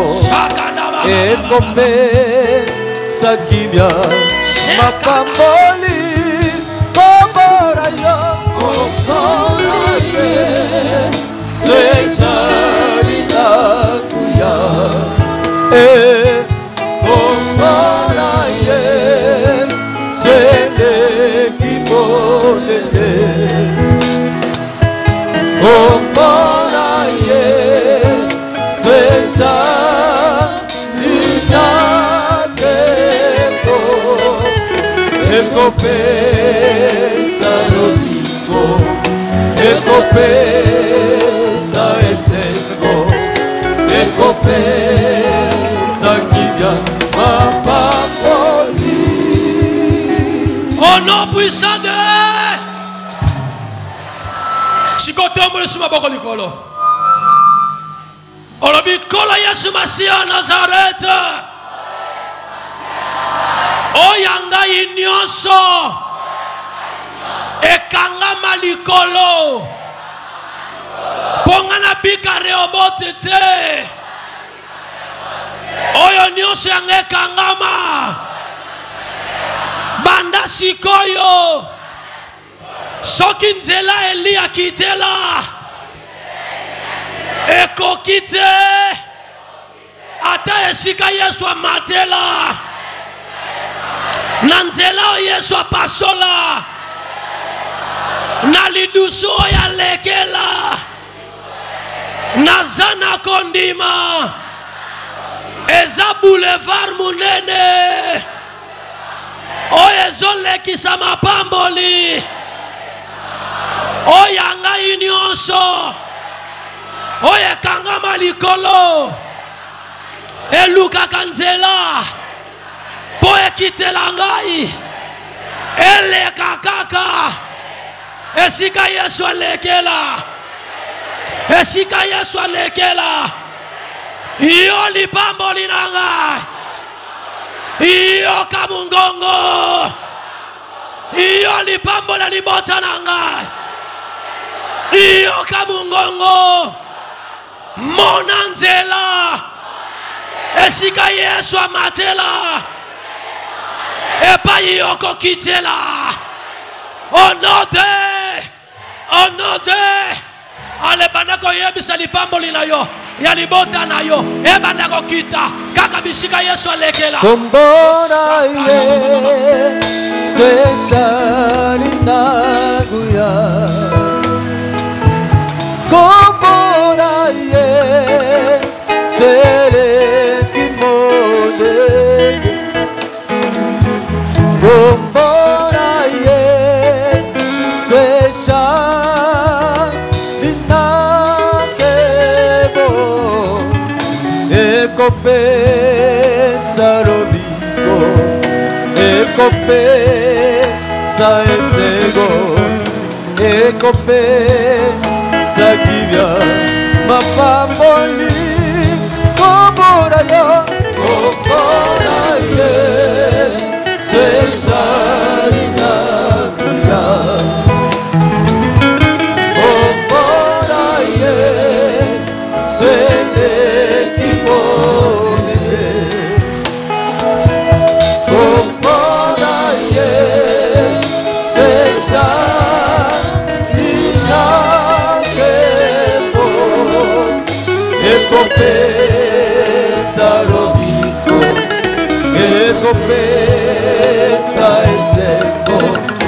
ekopesa kibia, mapamboli, kombora yo, kombora ye, swesha linakuya, kombora ye, swele kimonene, kombora ye, swesha linakebo, ekopesa lobiko, ekopesa esengo, ekopesa kibia, mapamboli. Au nom puissant de Sikotombo le suma boko likolo. Olobi kolo Yesu Masia Nazareth. Oyanga inyonso ekangama likolo. Pongana bika reobote te. Oyo nyonso yanga ekangama. Banda sikoyo soki nzela Elia kitela ekokite ata esika Yesu amatela na nzela Yesu apasola na lidusu ya lekela na zana kondima eza boulevard munene oye zolekisa mapamboli oyanga inyonso oye kangama likolo elukaka nzela po ekitela ngai eleka kaka esika Yesu alekela, esika Yesu alekela iyo lipamboli na ngai, iyo kamungongo, iyo lipambo la libota na ngai, iyo kamungongo mona nzela esika Yesu amatela epa iyo kokitela au nom de ale banako yebisa lipambo lina yo ya libota na yo e banako kita kaka bisika Yesu alekela kombona ye sweshali naguya kombona ye swele kimode kombona ye sweshali nakebo ekopesa robiko ekopesa esego ekopesa kibia mapamboli kombona yo kombona ye sweshali nakuya kombona ye ekopesa lobiko ekopesa esengo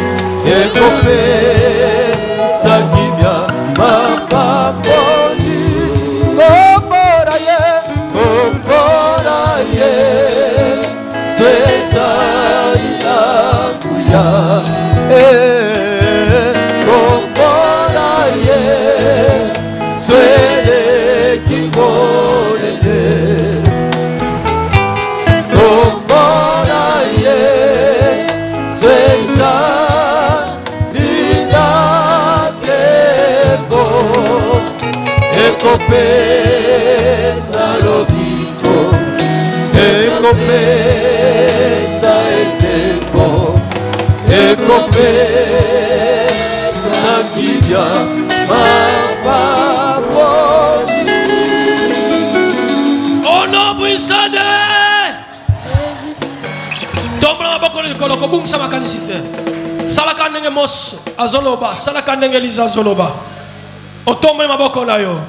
ekopesa kimia mapamboni kombora ye swesa inakuya kombora ye swele kimbolele kombora ye swesa inakembo ekopesa lobiko ekopesa esengo ekopesa kibya mapaponi ono puissade tombla maboko likolo kobungisa makanisi te salaka ndenge mos azoloba salaka ndenge liza azoloba otomboli maboko na yo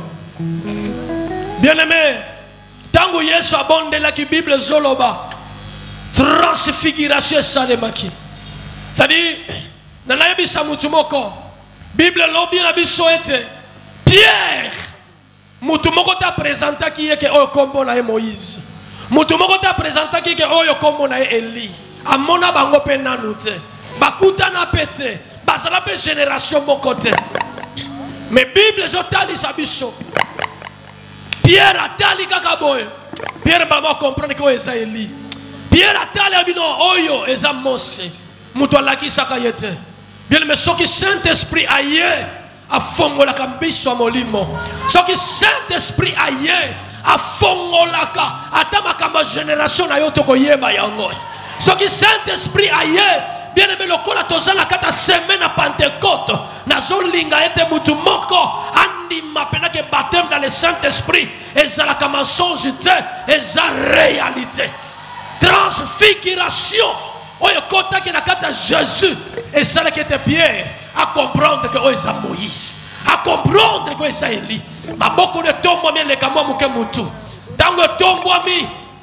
bien-aimé tango yesu abondelaki bible zoloba transfiguration esalemaki c'est-à-dire nanayebisa mutu moko bible lobi na biso ete Pierre mutu moko ta présentaki ye ke oyo kombo na ye Moïse mutu moko ta présentaki ke oyo kombo na ye Eli amona bango mpe nanu te bakutana mpe te bazala mpe génération moko te mais bible ezotalisa biso Pierre atali kaka boye Pierre bama comprendre ke oyo eza Eli Pierre atali abino oyo eza Mose mutu alakisaka ye te bien mais soki Saint-Esprit aye afongolaka biso molimo soki Saint-Esprit aye afongolaka ata makambo génération na yo tokoyeba yango soki Saint-Esprit aye bien aimé lokola tozala kata semaine à Pentecôte nazolinga ete mutu moko andima pena ke baptême dans le Saint-Esprit ezalaka mensonge te eza réalité transfiguration oyo kotaki na kata Jésus esalaki ete Pierre à comprendre que oyo eza Moïse à comprendre que oyo eza Eli maboko ne tombwami elekamwa moke mutu ntango etombwami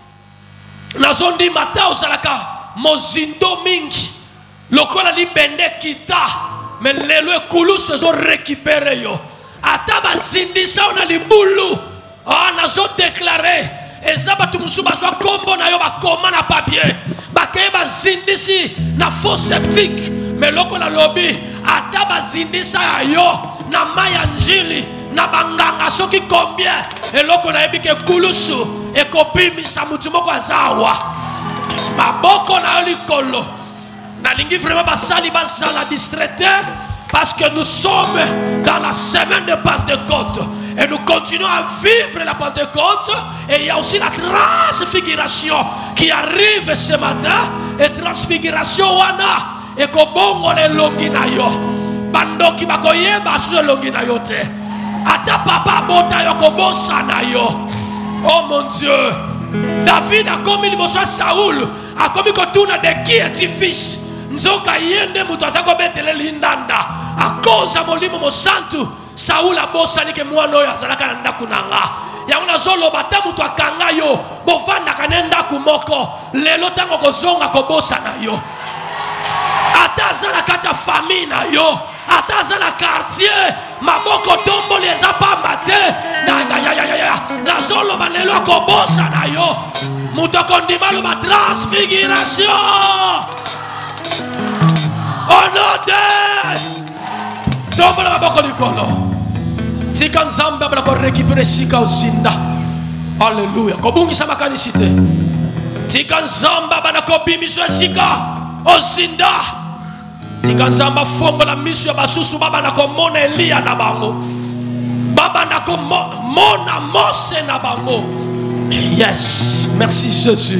nazondima ta ozalaka mozindo mingi lokola libende kita me lelo ekulusu ezorécupere yo ata bazindisa yo na libulu nazodeklare eza bato mosusu bazwa kombo na yo bakoma na papier bakeye bazindisi na faux septique me lokola lobi ata bazindisa ya yo na mai ya njili na banganga soki combien eloko na yebi ke kulusu ekopimisa mutu moko azawa maboko na yo likolo nalingi vraiment basali bazala distraité parce que nous sommes dans la semaine de Pentecôte et nous continuons à vivre la Pentecôte et il y a aussi la transfiguration qui arrive ce matin et transfiguration wana et kobongo le longi na yo bandoki bakoyeba su longi na yo te ata papa bota yo kobosa na yo oh mon Dieu David a commis liboso Saoul a commis kotuna de qui est fils nzoka yende mutu azako betele lindanda a cause molimo mo santu Saoul abosani ke mwana oyo azalaka na ndaku nanga yango nazoloba ta mutu akanga yo bovandaka ne ndaku moko lelo tango kozonga kobosa na yo ata aza na kati ya famille na yo ata aza na quartier maboko tomboli eza pamba te nazoloba lelo akobosa na yo mutu akondima loba transfiguration au nom de tombola maboko likolo tika nzambe abala korekipere sika ozinda alleluya kobungisa makanisi te tika nzambe abala kobimiso esika ozinda tika nzambe afongola miso ya basusu babanda komona Eliya na bango babanda komona Mose na bango yes merci Jésus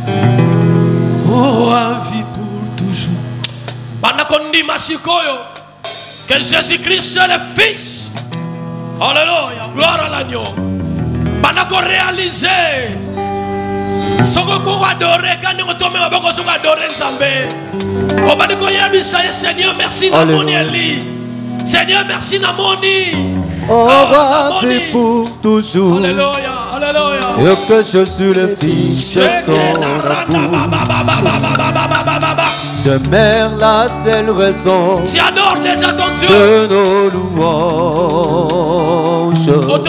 oh à vie pour toujours banda kondima sikoyo que Jésus-Christ est le Fils. Alléluia, gloire à l'agneau. Banda ko réaliser soko ko adorer quand nous tombe maboko soko adorer Nzambe. O banda ko yabisa Seigneur merci na mon Eli. Seigneur, merci Namoni. On va vivre pour toujours. Alléluia, alléluia. Et que je suis le fils de ton amour. Demeure la seule raison Tu adores déjà ton Dieu. de nos louanges.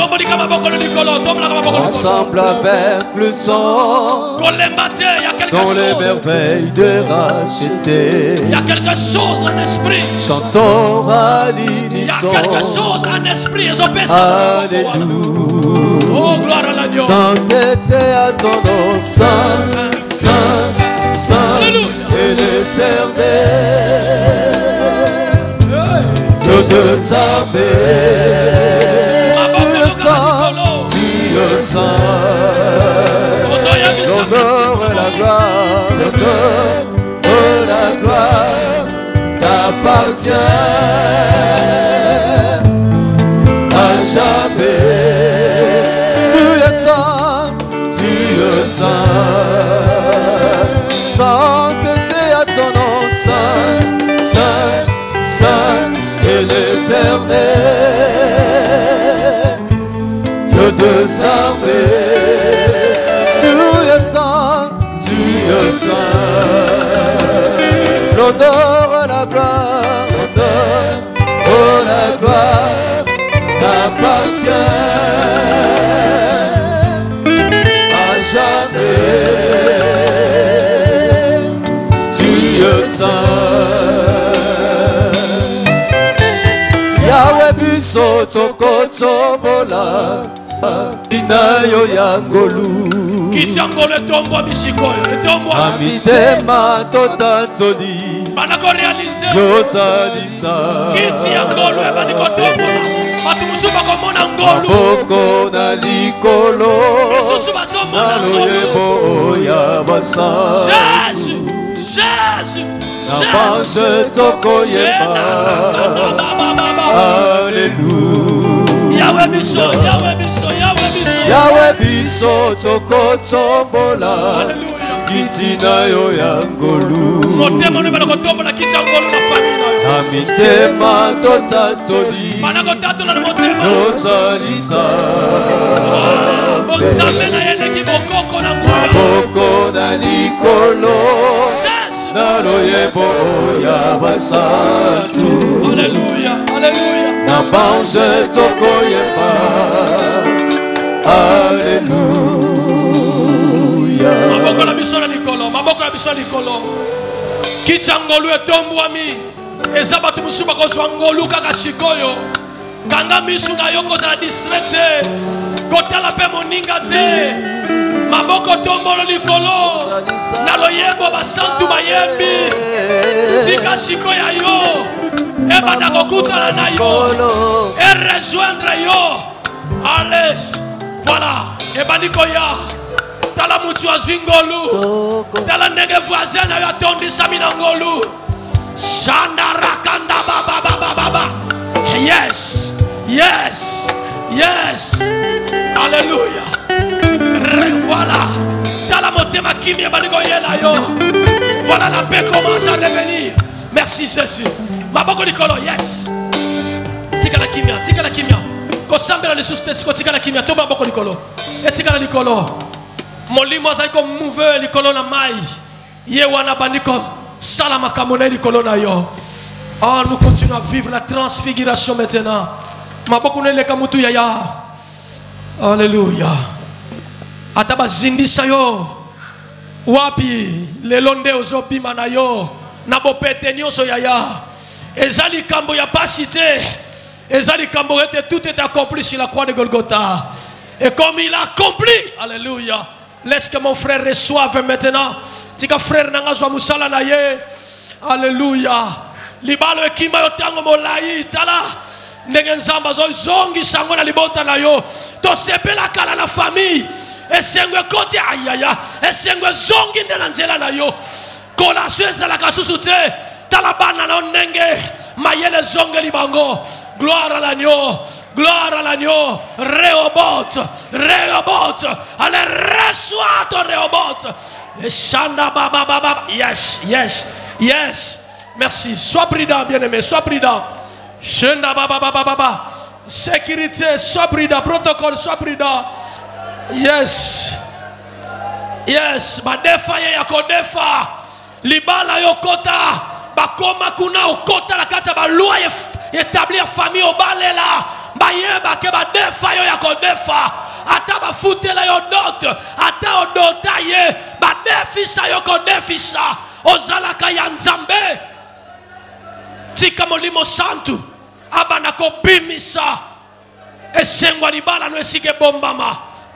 Ensemble avec le sang Dans les matins, il y a quelque dans les chose. merveilles de racheter. Il y a quelque chose en esprit. Chantons à Il y a l'unisson. quelque chose en esprit. Ils ont pensé. Alléluia. Oh, gloire à l'agneau. Sainteté à ton nom, Saint, Saint, Saint, Alléluia. et l'Éternel, Dieu de sa paix, tu le saint, tu le saint, l'honneur et la gloire, l'honneur et la gloire t'appartient à jamais. Tu es saint, tu es saint. Sainteté à ton nom, saint, saint, saint, et l'Éternel, Dieu de sa paix. Tu es saint, tu es saint. L'honneur et la gloire, l'honneur et la gloire t'appartient à jamais. Tu es saint. Yahweh biso toko tombola inayo yangolu. Kichangolo etombo bisikoyo etombo Amitema totatoli banako réaliser yosalisa. kiti ya ngolo ebandiko tombola batu mususu bakomona ngolu Maboko na likolo misusu bazomona ngolu naloyebo ya basa. Jésus Jésus Na banze tokoyeba. Alléluia. Yahweh biso Yahweh biso Yahweh biso Yahweh biso tokotombola Alléluia. kiti na yo ya ngolu. motema no banako tombola kiti ya ngolu na famille na yo Na mitema totatoli banako tatola na motema yosalisa. bonzambe na yeleki bokoko na ngolu Maboko na likolo Jésus naloyebo ya basatu. Alléluia Alléluia Na banze tokoyeba. Alléluia. maboko na biso na likolo maboko na biso na likolo kiti ya ngolu etombwami eza bato mosusu bakozwa ngolu kaka sikoyo kanga misu na yo kozala distrait te kotala mpe moninga te maboko tombolo likolo na loyembo basantu bayembi tika sikoyo ya yo ebanda kokutana na yo erejoindre yo ales voilà ebandi koya tala mutu azwi ngolu tala ndenge voisin na yo atondisami na ngolu shandarakanda bababababa yes yes yes alléluia voilà tala motema kimi ebandi koyela yo voilà la paix commence à revenir merci Jésus maboko likolo yes tikala kimia kosambela lisusu te siko tikala kimia to maboko likolo etikala likolo molimo azali komouve likolo na mai ye wana bandiko sala makambo na likolo na yo. Oh, nous continuons à vivre la transfiguration maintenant. Maboko neleka mutu yaya. Alléluia. Ataba zindisa yo. Wapi lelonde ozopima na yo. Nabopete nyonso yaya. Ezali kambo ya pasite. Ezali kambo ete tout est accompli sur la croix de Golgotha. Et comme il a accompli, alléluia. Laisse que mon frère reçoive maintenant. Tika frère nanga zwa musala na ye. Alléluia. Libalo ekima yo tango molai tala. Ndenge nzamba zo zongi sango na libota na yo. To sepela kala na famille. Esengwe koti ayaya. Esengwe zongi ndela nzela na yo. Kola sueza la kasusu te. Talabana na ndenge. Mayele zonge libango. Gloire à l'agneau. Gloire à l'agneau. Rehoboth. Rehoboth. Allez, reçois ton Rehoboth. Et Shanda baba baba. Yes, yes, yes. Merci. Sois prudent, bien-aimé. Sois prudent. Shenda baba. Sécurité, sobrida, protocole, sobrida. Yes. Yes, badefa ya kodefa. Libala yokota. Bakoma kuna okota la kata ba loi établir famille au balela. Bayeba ke badefa yo ya kodefa. Ata bafutela yo dot. Ata odota ye. Badefisa yo kodefisa. Ozalaka ya nzambe. Tika molimo santu. Abana kobimisa. Esengwa libala no esike bombama.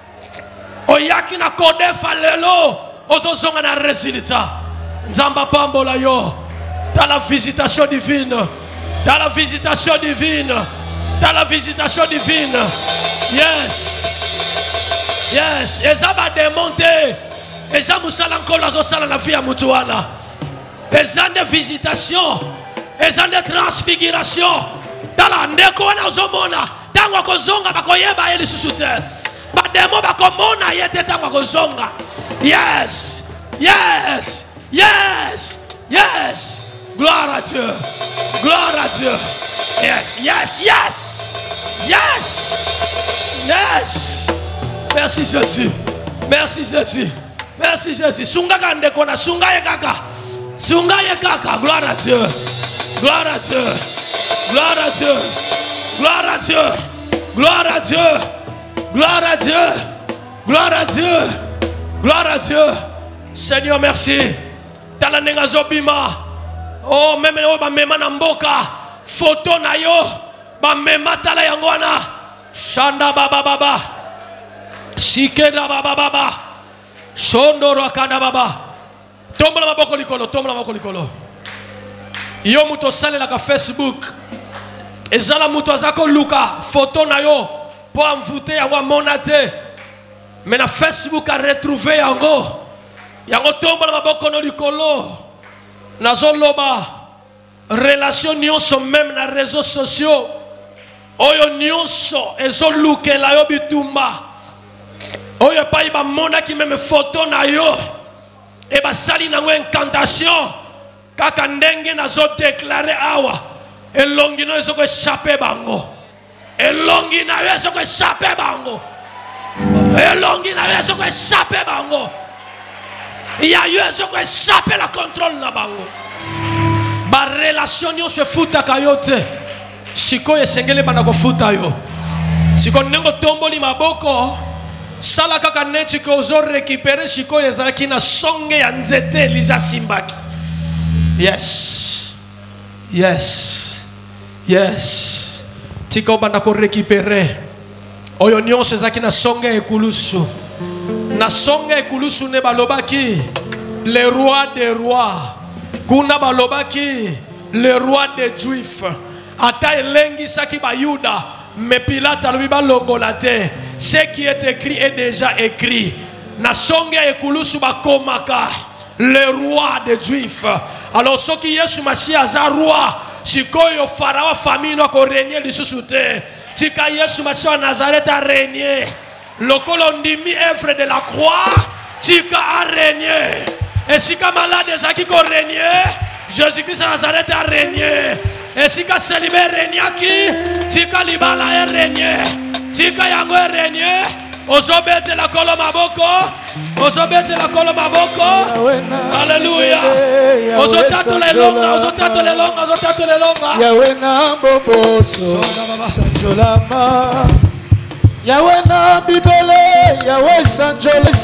Oyaki na kodefa lelo. Ozozonga na résultat. Nzamba pambola yo. Dans la visitation divine. Dans la visitation divine. Dans la visitation divine. Yes. Yes. Ezaba démonté. Eza musala nkolo azosala na vie ya mutu wana. Eza de visitation. Eza de transfiguration. Tala ndeko wana ozomona. Tango kozonga bakoyeba ye lisusu te. Bademo bakomona ye te tango kozonga. Yes. Yes. Yes. Yes. Gloire à Dieu. Gloire à Dieu. Yes. Yes. Yes. Yes. Yes. Merci Jésus. Merci Jésus. Merci Jésus. Sunga kande kona sunga ye kaka. Sunga ye kaka. Gloire à Dieu. Gloire à Dieu. Gloire à Dieu. Gloire à Dieu. Gloire à Dieu. Gloire à Dieu. Gloire à Dieu. Gloire à Dieu. Seigneur, merci. Talanenga zobima. Oh, même yo ba mema na mboka. Photo na yo. Ba mema tala yangwana. Shanda baba. Shikeda baba. Shondoro akanda baba. Tombola maboko likolo, tombola maboko likolo. Yo muto salela ka Facebook. Ezala muto azako luka photo na yo po amvute yango monate. Mais na Facebook a retrouvé yango. Yango tombola maboko no likolo. Nazo loba relation nyonso même na réseaux sociaux. Oyo nyonso ezo lukela yo bitumba. Oyo pa iba mona ki meme photo na yo. E ba sali nango incantation. Kaka ndenge nazo déclarer awa. Elongi no ezoko échapper bango. Elongi na yo ezoko échapper bango. Elongi na yo ezoko échapper bango. Ya yo ezoko échapper la contrôle na bango. Ba relation yo se futa kayote. Siko esengele bana ko futa yo. Siko nengo tomboli maboko. Sala kaka neti ko ozo récupérer siko ezalaki na songe ya nzete liza simbaki. Yes. Yes. Yes. Tiko banda ko récupérer. Oyo nyonso ezalaki na songe ekulusu. Na songe ekulusu ne balobaki le roi des rois. Kuna balobaki le roi des juifs. Ata elengi saki ba Yuda. Mais Pilate alobi balongola te. Ce qui est écrit est déjà écrit. Na songe ekulusu bakomaka le roi des juifs. Alors ce qui Yesu Masiya aza roi. Sikoyo Pharaon famille no ko régner lisusu te. Tika Yesu Masiya Nazareth a régné. Le colondimi œuvre de la croix. Tika a régné. Et si ka malade ezaki ko régner, Jésus-Christ de Nazareth a régné. Et si ka célibé régné, tika libala a régné. Tika yango a régné. Ozobete la kolo maboko. Ozobete la kolo maboko. Alléluia. Ozotato le longa. Ozotato le longa. Ozotato le longa. Yahweh na boboto sanjolama. Yahweh na bibele. Yahweh sanjolama.